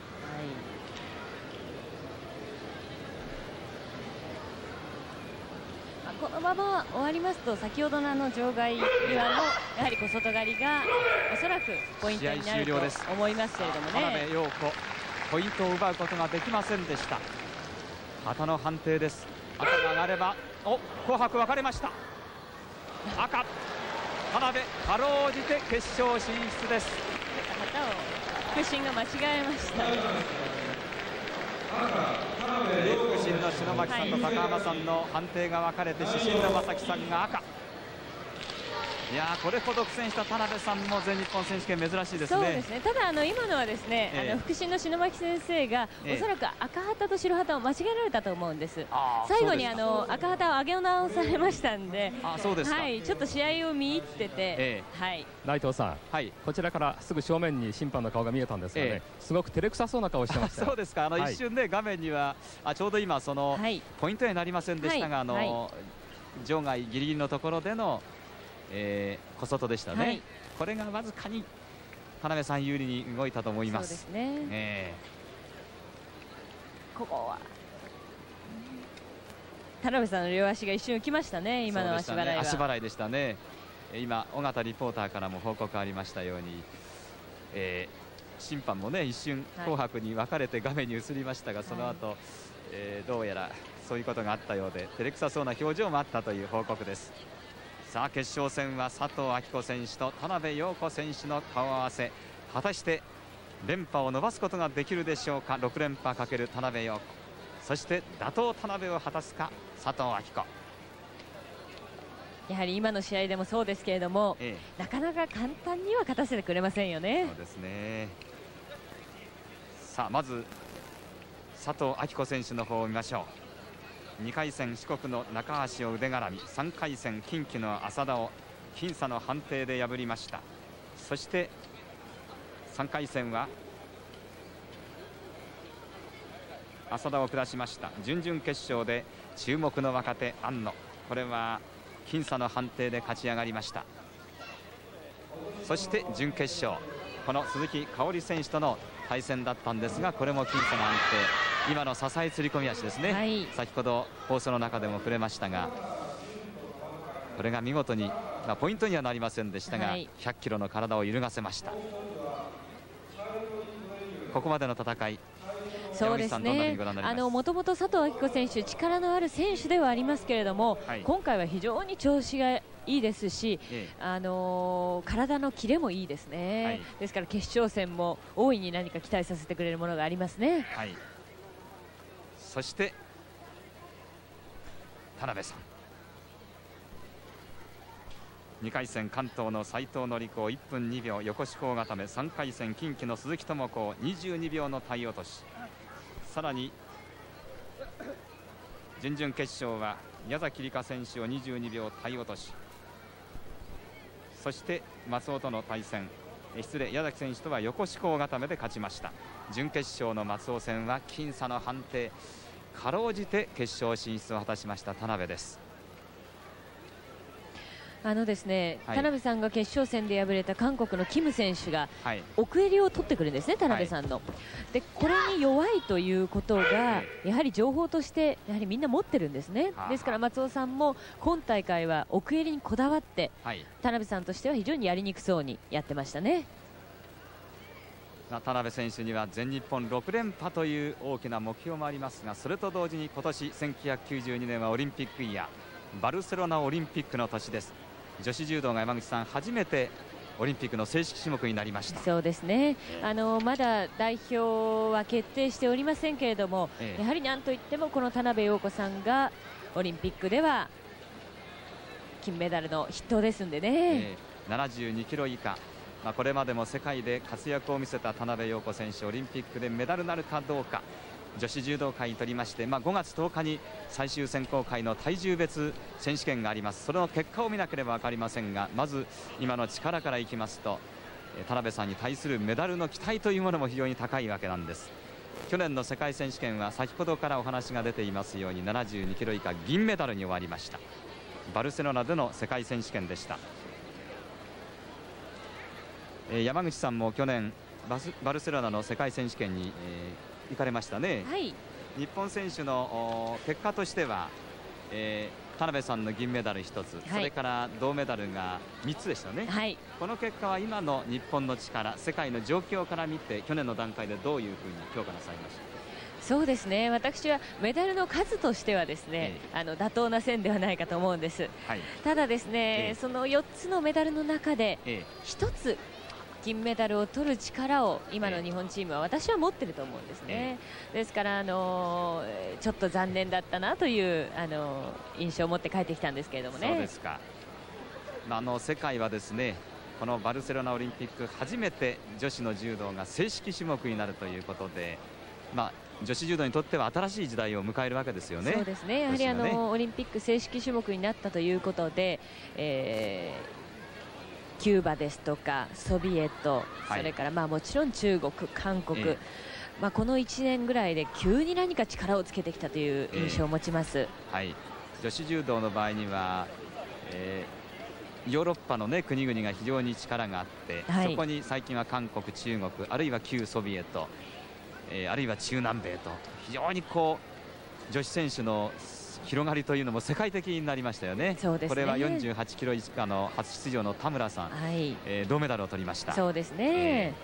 このまま終わりますと先ほどのあの場外際のやはり小外刈りがおそらくポイントになると思いますけれどもね。 田辺陽子ポイントを奪うことができませんでした。旗の判定です。赤が上がれば、お、紅白分かれました。赤、田辺かろうじて決勝進出です。 旗を副審が間違えました。 副審の篠巻さんと高浜さんの判定が分かれて、主審の正木さんが赤。いやこれほど苦戦した田辺さんも全日本選手権珍しいですね。 そうですね。ただあの今のはですね、えー、あの副審の篠巻先生が、えー、おそらく赤旗と白旗を間違えられたと思うんです。最後にあの赤旗を上げ直されましたんで、 あそうですか、 はい、ちょっと試合を見入ってて、えー、はい、 内藤さん、はい、こちらからすぐ正面に審判の顔が見えたんですがね、えー、すごく照れくさそうな顔をしてました。 そうですか。あの、はい、一瞬ね画面にはあちょうど今その、はい、ポイントになりませんでしたが、はい、あの、はい、場外ギリギリのところでのえー、小外でしたね、はい、これがわずかに田辺さん有利に動いたと思います。 そうですね、えー、ここは田辺さんの両足が一瞬浮きましたね。今の足払いは、ね、 足払いでしたね。今尾形リポーターからも報告ありましたように、えー、審判もね一瞬紅白に分かれて画面に映りましたが、はい、その後、はい、えー、どうやらそういうことがあったようで照れくさそうな表情もあったという報告です。さあ決勝戦は佐藤暁子選手と田辺陽子選手の顔合わせ、果たして連覇を伸ばすことができるでしょうか。ろく連覇かける田辺陽子、そして打倒田辺を果たすか佐藤暁子。 やはり今の試合でもそうですけれども、ええ、なかなか簡単には勝たせてくれませんよね。 そうですね。さあまず佐藤暁子選手の方を見ましょう。にかい戦四国の中橋を腕がらみ、さんかい戦近畿の浅田を僅差の判定で破りました。そしてさんかい戦は浅田を下しました。準々決勝で注目の若手安野、これは僅差の判定で勝ち上がりました。そして準決勝、この鈴木香織選手との対戦だったんですが、これも僅差の判定。今の支え釣り込み足ですね、はい、先ほど放送の中でも触れましたが、これが見事に、まあ、ポイントにはなりませんでしたが、はい、ひゃっキロの体を揺るがせました。ここまでの戦い、 そうですね、あのもともと佐藤暁子選手力のある選手ではありますけれども、はい、今回は非常に調子がいいですし、ええ、あのー、体のキレもいいですね、はい、ですから決勝戦も大いに何か期待させてくれるものがありますね。はい、 そして田辺さん、にかい戦関東の斉藤典子いっぷんにびょう横四方固め、さんかい戦近畿の鈴木智子にじゅうにびょうの体落とし、さらに準々決勝は矢崎里香選手をにじゅうにびょう体落とし、そして松尾との対戦、失礼、矢崎選手とは横四方固めで勝ちました。準決勝の松尾戦は僅差の判定、 かろうじて決勝進出を果たしました田辺です。 あのですね、はい、田辺さんが決勝戦で敗れた韓国のキム選手が、はい、奥襟を取ってくるんですね、田辺さんの、はい、でこれに弱いということがやはり情報としてやはりみんな持ってるんですね。ですから松尾さんも今大会は奥襟にこだわって、はい、田辺さんとしては非常にやりにくそうにやってましたね。 田辺選手には全日本ろく連覇という大きな目標もありますが、それと同時に今年せんきゅうひゃくきゅうじゅうにねんはオリンピックイヤー、バルセロナオリンピックの年です。女子柔道が山口さん初めてオリンピックの正式種目になりました。 そうですね、あのまだ代表は決定しておりませんけれども、ええ、やはりなんといってもこの田辺陽子さんがオリンピックでは金メダルの筆頭ですんでね、ええ、ななじゅうにキロ以下、まあ、これまでも世界で活躍を見せた田辺陽子選手、オリンピックでメダルなるかどうか、女子柔道界にとりまして、まあ、ごがつとおかに最終選考会の体重別選手権があります。それの結果を見なければ分かりませんが、まず今の力からいきますと田辺さんに対するメダルの期待というものも非常に高いわけなんです。去年の世界選手権は先ほどからお話が出ていますようにななじゅうにキロ以下銀メダルに終わりました。バルセロナでの世界選手権でした。えー、山口さんも去年バスバルセロナの世界選手権に、えー行かれましたね。 はい、 日本選手の結果としては、えー、田辺さんの銀メダルひとつ、はい、それから銅メダルがみっつでしたね。 はい、 この結果は今の日本の力、世界の状況から見て去年の段階でどういうふうに評価なさいましたか。 そうですね、私はメダルの数としてはですね、ええ、あの妥当な線ではないかと思うんです、はい、ただですね、ええ、そのよっつのメダルの中でひとつ金メダルを取る力を今の日本チームは私は持っていると思うんですね。ですから、あのー、ちょっと残念だったなという、あのー、印象を持って帰ってきたんですけれどもね。 そうですか、まあ、あの世界はですね、このバルセロナオリンピック初めて女子の柔道が正式種目になるということで、まあ、女子柔道にとっては新しい時代を迎えるわけですよね。 そうですね、やはりあの、ね、オリンピック正式種目になったということで、えーキューバですとかソビエト、はい、それからまあもちろん中国、韓国、えーまあ、このいちねんぐらいで急に何か力をつけてきたという印象を持ちます、えーはい、女子柔道の場合には、えー、ヨーロッパの、ね、国々が非常に力があって、はい、そこに最近は韓国、中国、あるいは旧ソビエト、えー、あるいは中南米と非常にこう女子選手の広がりというのも世界的になりましたよね。 そうですね、 これはよんじゅうはちキロ以下の初出場の田村さん、はい、えー、銅メダルを取りました。 そうですね、え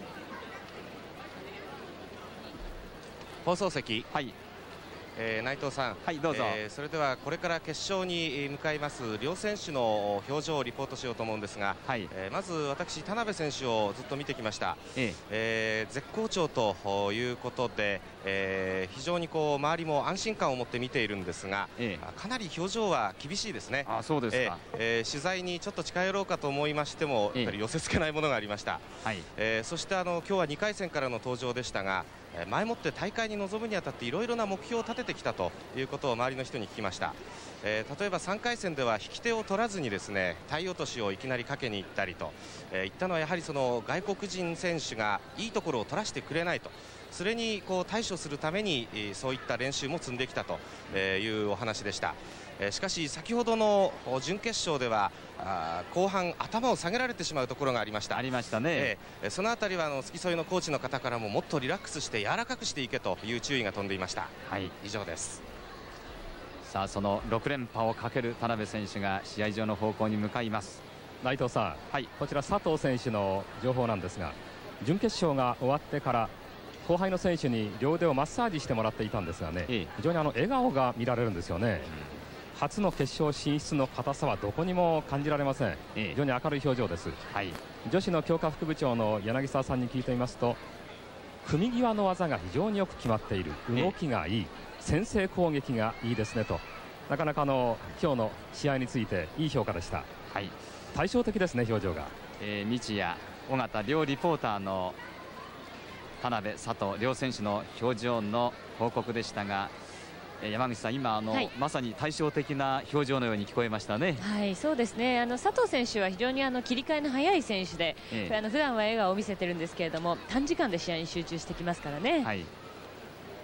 ー、放送席、 はい、 えー、内藤さん、 はい、どうぞ、 えー、それではこれから決勝に向かいます両選手の表情をリポートしようと思うんですが、はい、えー、まず私田辺選手をずっと見てきました、えーえー、絶好調ということで、えー、非常にこう周りも安心感を持って見ているんですが、えー、かなり表情は厳しいですね。 あ、そうですか、 えーえー、取材にちょっと近寄ろうかと思いましても、やっぱり寄せ付けないものがありました、はい、えー、そしてあの今日はにかい戦からの登場でしたが、前もって大会に臨むにあたっていろいろな目標を立ててきたということを周りの人に聞きました。えー、例えばさんかい戦では引き手を取らずにですね体落としをいきなりかけに行ったりと、えー、言ったのはやはりその外国人選手がいいところを取らせてくれないと、それにこう対処するために、えー、そういった練習も積んできたというお話でした。えー、しかし先ほどの準決勝ではあ後半頭を下げられてしまうところがありました。 ありましたね、 えー、そのあたりはあの付き添いのコーチの方からももっとリラックスして柔らかくしていけという注意が飛んでいました。はい、以上です。 さあそのろく連覇をかける田辺選手が試合場の方向に向かいます。 内藤さん、はい、こちら佐藤選手の情報なんですが、準決勝が終わってから後輩の選手に両腕をマッサージしてもらっていたんですがね、ええ、非常にあの笑顔が見られるんですよね。うん、初の決勝進出の硬さはどこにも感じられません。ええ、非常に明るい表情です。はい、女子の強化副部長の柳沢さんに聞いてみますと、組み際の技が非常によく決まっている、動きがいい、ええ、先制攻撃がいいですねと、なかなかあの今日の試合についていい評価でした。はい、対照的ですね、表情が。 えー、日夜尾形両リポーターの田辺、佐藤両選手の表情の報告でしたが、山口さん、今あの、はい、まさに対照的な表情のように聞こえましたね。 はい、そうですね。あの佐藤選手は非常にあの切り替えの早い選手で、ええ、あの普段は笑顔を見せてるんですけれども、短時間で試合に集中してきますからね。はい、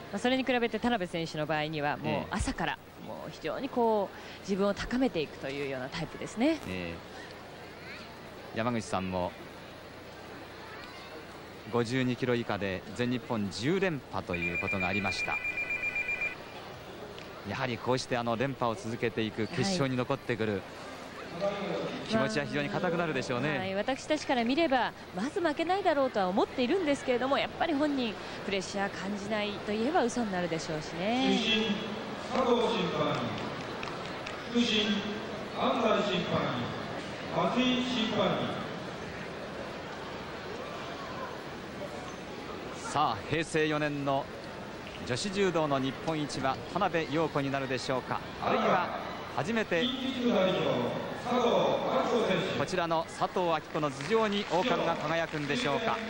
まあ、それに比べて田辺選手の場合にはもう朝からもう非常にこう自分を高めていくというようなタイプですね。 えー、山口さんもごじゅうにキロ以下で全日本じゅう連覇ということがありました。やはりこうしてあの連覇を続けていく決勝に残ってくる、はい、気持ちは非常に硬くなるでしょうね。 はい、私たちから見ればまず負けないだろうとは思っているんですけれども、やっぱり本人プレッシャー感じないといえば嘘になるでしょうしね。 佐藤審判、副審安西審判、松井審判。 さあ平成よねんの女子柔道の日本一は田辺陽子になるでしょうか、あるいは初めてこちらの佐藤暁子の頭上に王冠が輝くんでしょうか。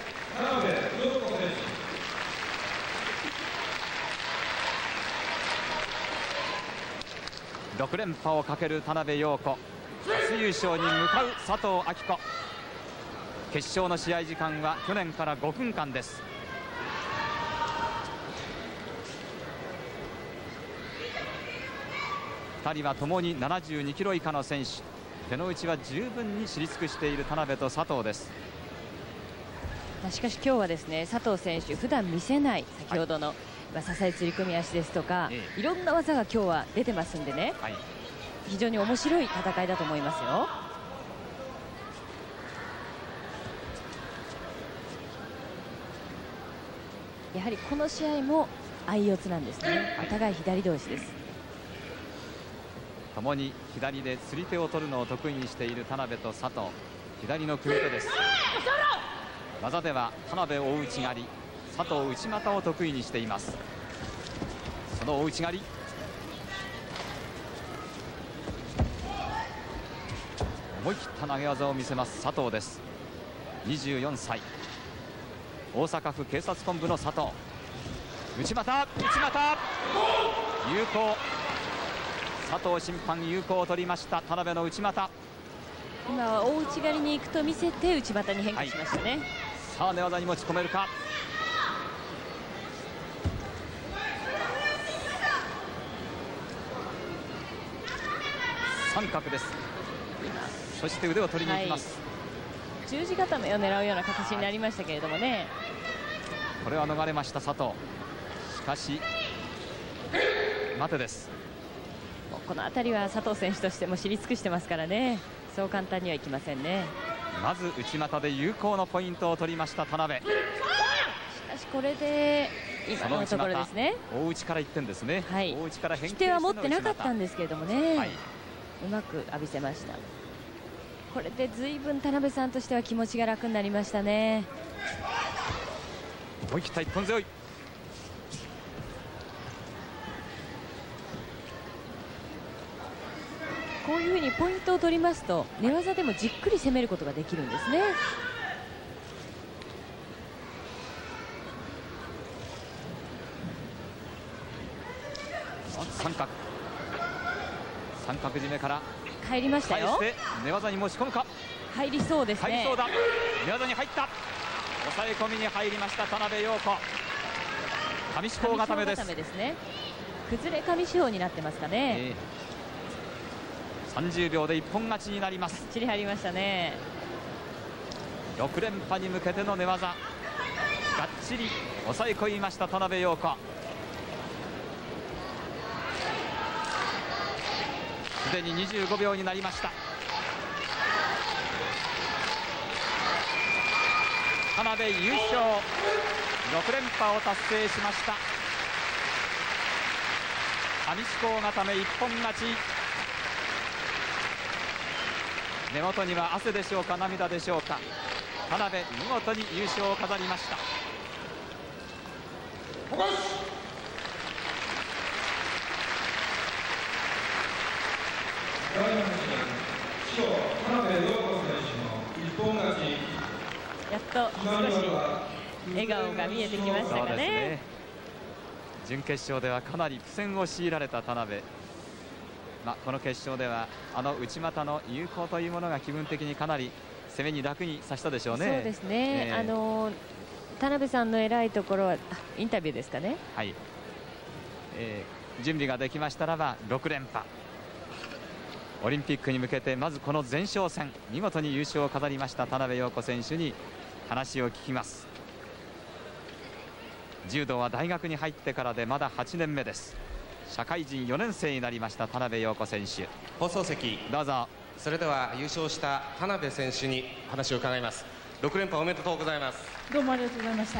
ろく連覇をかける田辺陽子、初優勝に向かう佐藤暁子。決勝の試合時間は去年からごふんかんです。ふたりはともにななじゅうにキロ以下の選手、手の内は十分に知り尽くしている田辺と佐藤です。 しかし今日はですね、佐藤選手普段見せない先ほどの、はい、支え釣り込み足ですとか、ええ、いろんな技が今日は出てますんでね、はい、非常に面白い戦いだと思いますよ。やはりこの試合も相四つなんですね。お互い左同士です。 ともに左で釣り手を取るのを得意にしている田辺と佐藤、左の組手です。技では田辺大内刈り、佐藤内股を得意にしています。その大内刈り、思い切った投げ技を見せます佐藤です。にじゅうよんさい、大阪府警察本部の佐藤、内股内股有効、佐藤審判有効を取りました。田辺の内股、 今は大内刈りに行くと見せて内股に変化しましたね。はい、 さあ寝技に持ち込めるか。三角です。そして腕を取りに行きます。 はい、十字固めを狙うような形になりましたけれどもね、 これは逃れました佐藤。しかし待てです。 この辺りは佐藤選手としても知り尽くしてますからね、そう簡単にはいきませんね。 まず内股で有効のポイントを取りました田辺。しかしこれで今のところですね、 大内からいってんですね。はい、大内から変形しての内股、 引き手は持ってなかったんですけれどもね、はい、うまく浴びせました。これで随分田辺さんとしては気持ちが楽になりましたね。 思い切った一本背負い、 こういうふうにポイントを取りますと寝技でもじっくり攻めることができるんですね。 三角三角締めから入りましたよ。 返して寝技に持ち込むか。 入りそうですね。 入りそうだ。寝技に入った。抑え込みに入りました田辺陽子。上四方固めです。 ですね。崩れ上四方になってますかね。えー、さんじゅうびょうで一本勝ちになります。 きっちり入りましたね。 ろく連覇に向けての寝技、がっちり抑え込みました田辺陽子。すでににじゅうごびょうになりました。田辺優勝、ろく連覇を達成しました。上四方固め一本勝ち。根元には汗でしょうか涙でしょうか、田辺見事に優勝を飾りました。 やっと少し笑顔が見えてきましたかね。ね、 準決勝ではかなり苦戦を強いられた田辺、まあ、この決勝ではあの内股の有効というものが気分的にかなり攻めに楽にさせたでしょうね。 そうですね、えー、あの田辺さんの偉いところはインタビューですかね。 はい、えー、準備ができましたらばろく連覇、オリンピックに向けてまずこの前哨戦見事に優勝を飾りました田辺陽子選手に話を聞きます。柔道は大学に入ってからでまだはちねんめです。社会人よねん生になりました田辺陽子選手。 放送席どうぞ。 それでは優勝した田辺選手に話を伺います。ろく連覇おめでとうございます。 どうもありがとうございました。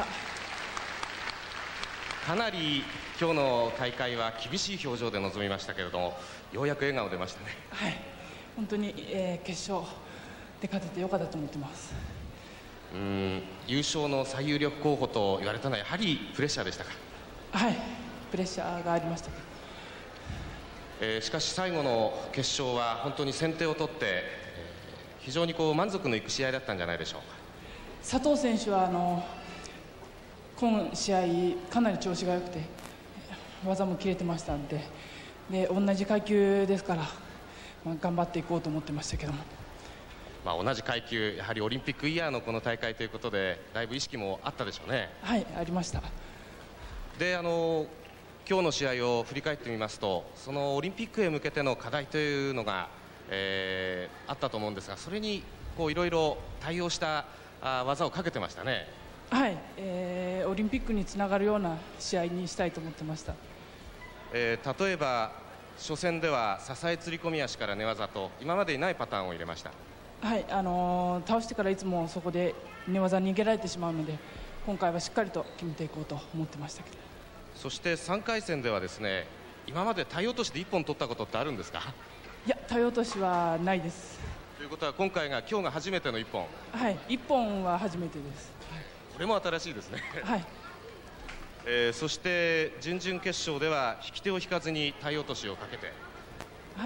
かなり今日の大会は厳しい表情で臨みましたけれども、ようやく笑顔出ましたね。 はい、本当に、えー、決勝で勝ててよかったと思ってます。 うーん、優勝の最有力候補と言われたのはやはりプレッシャーでしたか。 はい、プレッシャーがありましたけど、 えー、しかし最後の決勝は本当に先手を取って、えー、非常にこう満足のいく試合だったんじゃないでしょうか。 佐藤選手はあの今試合かなり調子が良くて技も切れてましたんで、で同じ階級ですから、まあ、頑張っていこうと思ってましたけども、 まあ同じ階級、やはりオリンピックイヤーのこの大会ということでだいぶ意識もあったでしょうね。 はい、ありました。 で、あの今日の試合を振り返ってみますと、そのオリンピックへ向けての課題というのが、えー、あったと思うんですが、それにこういろいろ対応したあ技をかけてましたね。 はい、えー、オリンピックにつながるような試合にしたいと思ってました。 えー、例えば初戦では支え釣り込み足から寝技と今までにないパターンを入れました。 はい、あのー、倒してからいつもそこで寝技に逃げられてしまうので、今回はしっかりと決めていこうと思ってましたけど。 そしてさんかい戦ではですね、今まで体落としでいっぽん取ったことってあるんですか。 いや、体落としはないです。 ということは今回が今日が初めてのいっぽん。 はい、いっぽんは初めてです。 これも新しいですね。 はい、 えー、そして準々決勝では引き手を引かずに体落としをかけて、 はい、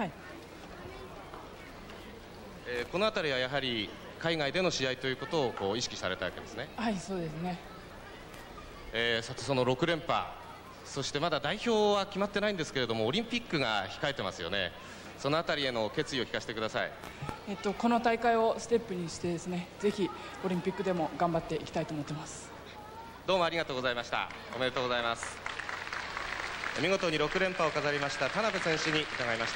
えー、この辺りはやはり海外での試合ということをこう意識されたわけですね。 はい、そうですね。 えー、さてそのろく連覇、そしてまだ代表は決まってないんですけれどもオリンピックが控えてますよね。そのあたりへの決意を聞かせてください。 えっと、この大会をステップにしてですね、ぜひオリンピックでも頑張っていきたいと思ってます。 どうもありがとうございました。おめでとうございます。見事にろく連覇を飾りました田辺選手に伺いました。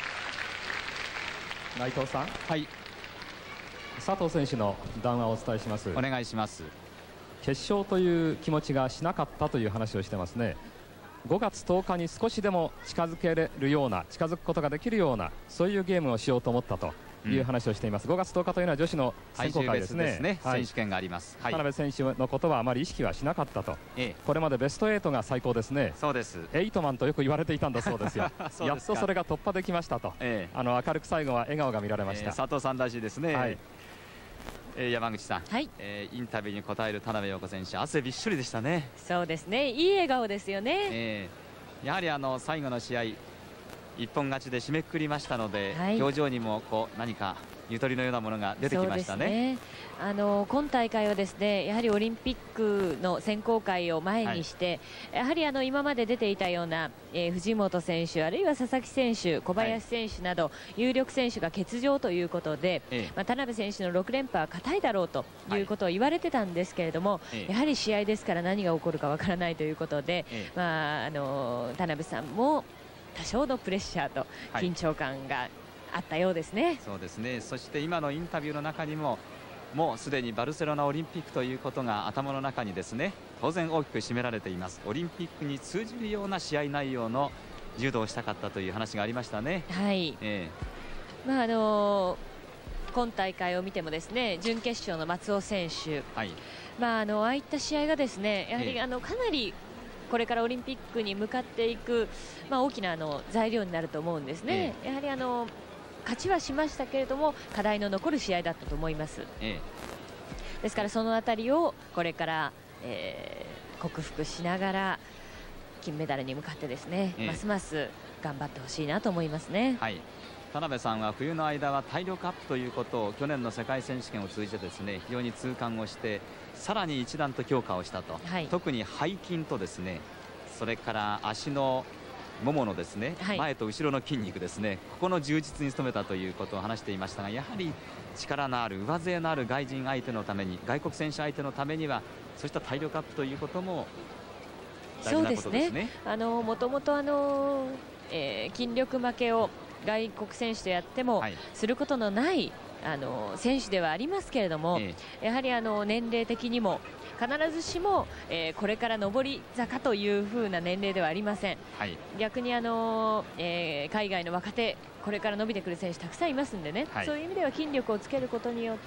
内藤さん、 はい、 佐藤選手の談話をお伝えします。 お願いします。 決勝という気持ちがしなかったという話をしてますね。ごがつとおかに少しでも近づけるような、近づくことができるような、そういうゲームをしようと思ったという話をしています。うん、ごがつとおかというのは女子の選考会ですね。 ですね、 はい、 選手権があります。はい、 田辺選手のことはあまり意識はしなかったと。ええ、これまでベストはちが最高ですね。 そうです。 エイトマンとよく言われていたんだそうですよ。やっとそれが突破できましたと。ええ、あの明るく最後は笑顔が見られました。えー、 佐藤さんらしいですね。はい、えー、山口さん、 はい、 えー、インタビューに答える田辺陽子選手、汗びっしょりでしたね。 そうですね、いい笑顔ですよね。 えーやはりあの最後の試合一本勝ちで締めくくりましたので、 はい、 表情にもこう何かゆとりのようなものが出てきましたね。 そうですね、あの今大会はですね、やはりオリンピックの選考会を前にして、はい、やはりあの今まで出ていたような、えー、藤本選手あるいは佐々木選手、小林選手など、はい、有力選手が欠場ということで、ええ、まあ、田辺選手のろく連覇は堅いだろうということを言われてたんですけれども、はい、やはり試合ですから何が起こるかわからないということで、ええ、まあ、あの田辺さんも多少のプレッシャーと緊張感があったようですね。はい、 そうですね。そして今のインタビューの中にももうすでにバルセロナオリンピックということが頭の中にですね、当然大きく占められています。オリンピックに通じるような試合内容の柔道をしたかったという話がありましたね。 はい、えーまああのー、今大会を見てもですね、準決勝の松尾選手、はい、まあ、あのああいった試合がですね、やはり、えー、あのかなりこれからオリンピックに向かっていく、まあ、大きなあの材料になると思うんですね。えー、やはりあの勝ちはしましたけれども課題の残る試合だったと思います。えー、ですからそのあたりをこれから、えー、克服しながら金メダルに向かってですね、えー、ますます頑張ってほしいなと思いますね。 はい、田辺さんは冬の間は体力アップということを去年の世界選手権を通じてですね、非常に痛感をしてさらに一段と強化をしたと、はい、特に背筋とですね、それから足のもものですね、 はい、 前と後ろの筋肉ですね、ここの充実に努めたということを話していましたが、やはり力のある上背のある外人相手のために、外国選手相手のためにはそうした体力アップということも大事なことですね。 そうですね。あのもともとあの、えー、筋力負けを外国選手とやってもすることのない、はい、あの選手ではありますけれども、ええ、やはりあの年齢的にも必ずしも、えー、これから上り坂という風な年齢ではありません。はい、逆にあの、えー、海外の若手、これから伸びてくる選手たくさんいますんでね、はい、そういう意味では筋力をつけることによって、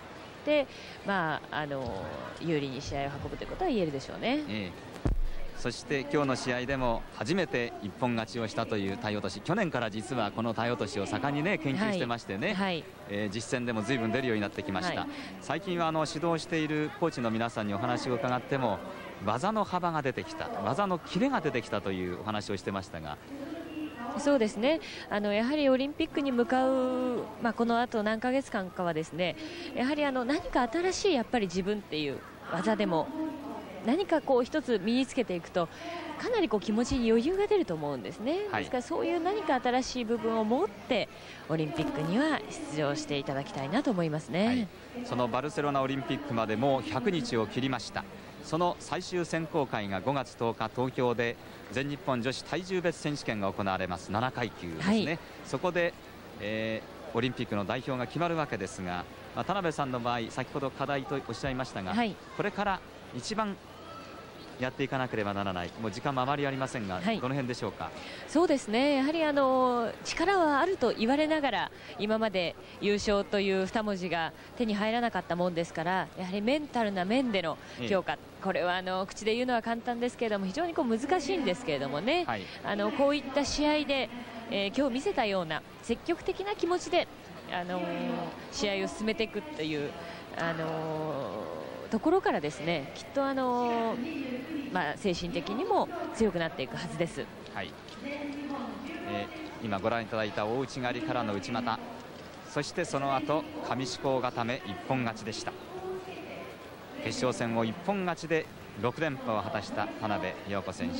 まあ、あの有利に試合を運ぶということは言えるでしょうね。ええ、 そして今日の試合でも初めて一本勝ちをしたという体落とし、去年から実はこの体落としを盛んにね研究してましてね、はい、えー、実戦でも随分出るようになってきました。はい、最近はあの指導しているコーチの皆さんにお話を伺っても、技の幅が出てきた、技のキレが出てきたというお話をしてましたが。 そうですね、あのやはりオリンピックに向かう、まあ、このあと何ヶ月間かはですね、やはりあの何か新しいやっぱり自分っていう技でも何かこう一つ身につけていくと、かなりこう気持ちに余裕が出ると思うんですね。はい、ですからそういう何か新しい部分を持ってオリンピックには出場していただきたいなと思いますね。はい、 そのバルセロナオリンピックまでもうひゃくにちを切りました。その最終選考会がごがつとおか東京で全日本女子体重別選手権が行われます。ななかいきゅうですね。はい、そこで、えー、オリンピックの代表が決まるわけですが、まあ、田辺さんの場合先ほど課題とおっしゃいましたが、はい、これから一番やっていかなければならない、もう時間もあまりありませんが、はい、どの辺でしょうか。 そうですね、やはりあの力はあると言われながら今まで優勝というに文字が手に入らなかったもんですから、やはりメンタルな面での強化、ええ、これはあの口で言うのは簡単ですけれども非常にこう難しいんですけれどもね、はい、あのこういった試合で、えー、今日見せたような積極的な気持ちで、あのー、試合を進めていくという、あのーところからですね、きっとあのーまあ、精神的にも強くなっていくはずです。はい、 えー、今ご覧いただいた大内刈りからの内股、そしてその後上四股固め一本勝ちでした。決勝戦を一本勝ちでろくれんぱを果たした田辺陽子選手、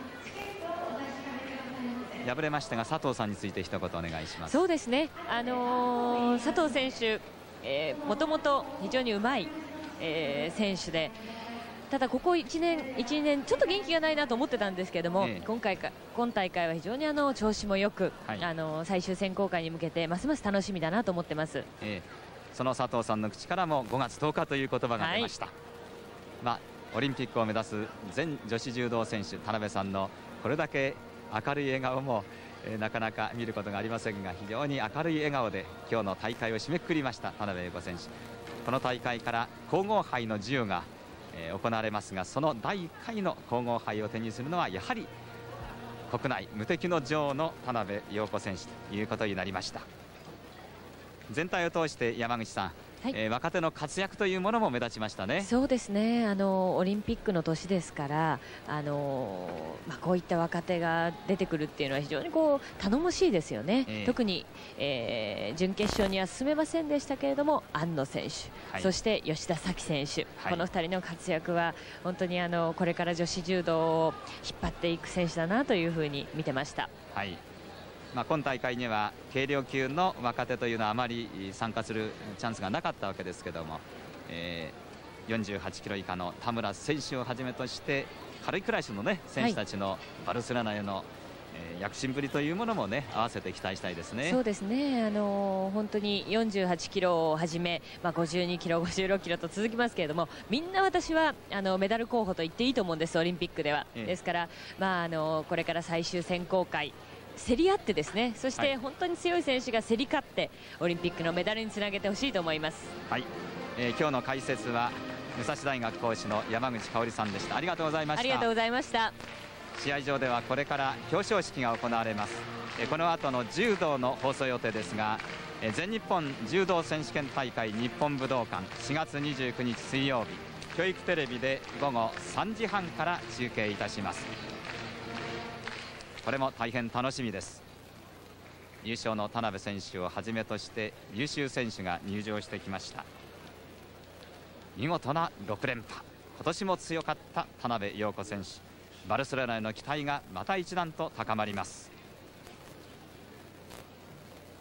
敗れましたが佐藤さんについて一言お願いします。 そうですね、あのー、佐藤選手、えー、もともと非常にうまいえー、選手で、ただここいちねん、いち、にねんちょっと元気がないなと思ってたんですけれども、ええ、今回か今大会は非常にあの調子もよく、はい、あの最終選考会に向けてますます楽しみだなと思ってます。ええ、 その佐藤さんの口からもごがつとおかという言葉が出ました。はい、まあ、オリンピックを目指す全女子柔道選手田辺さんのこれだけ明るい笑顔も、えー、なかなか見ることがありませんが、非常に明るい笑顔で今日の大会を締めくくりました田辺陽子選手。この大会から皇后杯の授与が、えー、行われますが、そのだいいっかいの皇后杯を手にするのはやはり国内無敵の女王の田辺陽子選手ということになりました。全体を通して山口さん、はい、えー、若手の活躍というものも目立ちましたね。 そうですね、あのオリンピックの年ですから、あのまあ、こういった若手が出てくるっていうのは非常にこう頼もしいですよね。えー、特に、えー、準決勝には進めませんでしたけれども安野選手、はい、そして吉田咲選手、はい、このふたりの活躍は本当にあのこれから女子柔道を引っ張っていく選手だなというふうに見てました。 はい、まあ、今大会には軽量級の若手というのはあまり参加するチャンスがなかったわけですけども、えー、よんじゅうはちキロ以下の田村選手をはじめとして軽いクラスの、ね、選手たちのバルセロナへの、はい、えー、躍進ぶりというものも、ね、合わせて期待したいですね。 そうですね、あのー、本当によんじゅうはちキロをはじめ、まあ、ごじゅうにキロ、ごじゅうろくキロと続きますけれども、みんな私はあのメダル候補と言っていいと思うんです、オリンピックでは。ええ、ですから、まああのー、これから最終選考会競り合ってですね、そして本当に強い選手が競り勝ってオリンピックのメダルにつなげてほしいと思います。 はい、えー、今日の解説は武蔵大学講師の山口香織さんでした。ありがとうございました。 ありがとうございました。 試合場ではこれから表彰式が行われます。えー、この後の柔道の放送予定ですが、えー、全日本柔道選手権大会日本武道館しがつにじゅうくにち水曜日、教育テレビでごごさんじはんから中継いたします。これも大変楽しみです。優勝の田辺選手をはじめとして優秀選手が入場してきました。見事なろくれんぱ、今年も強かった田辺陽子選手、バルセロナへの期待がまた一段と高まります。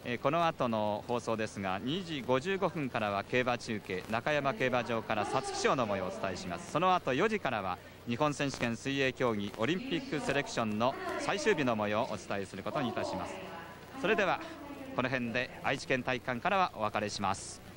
えー、この後の放送ですがにじごじゅうごふんからは競馬中継、中山競馬場から皐月賞の模様をお伝えします。その後よじからは日本選手権水泳競技オリンピックセレクションの最終日の模様をお伝えすることにいたします。それではこの辺で愛知県体育館からはお別れします。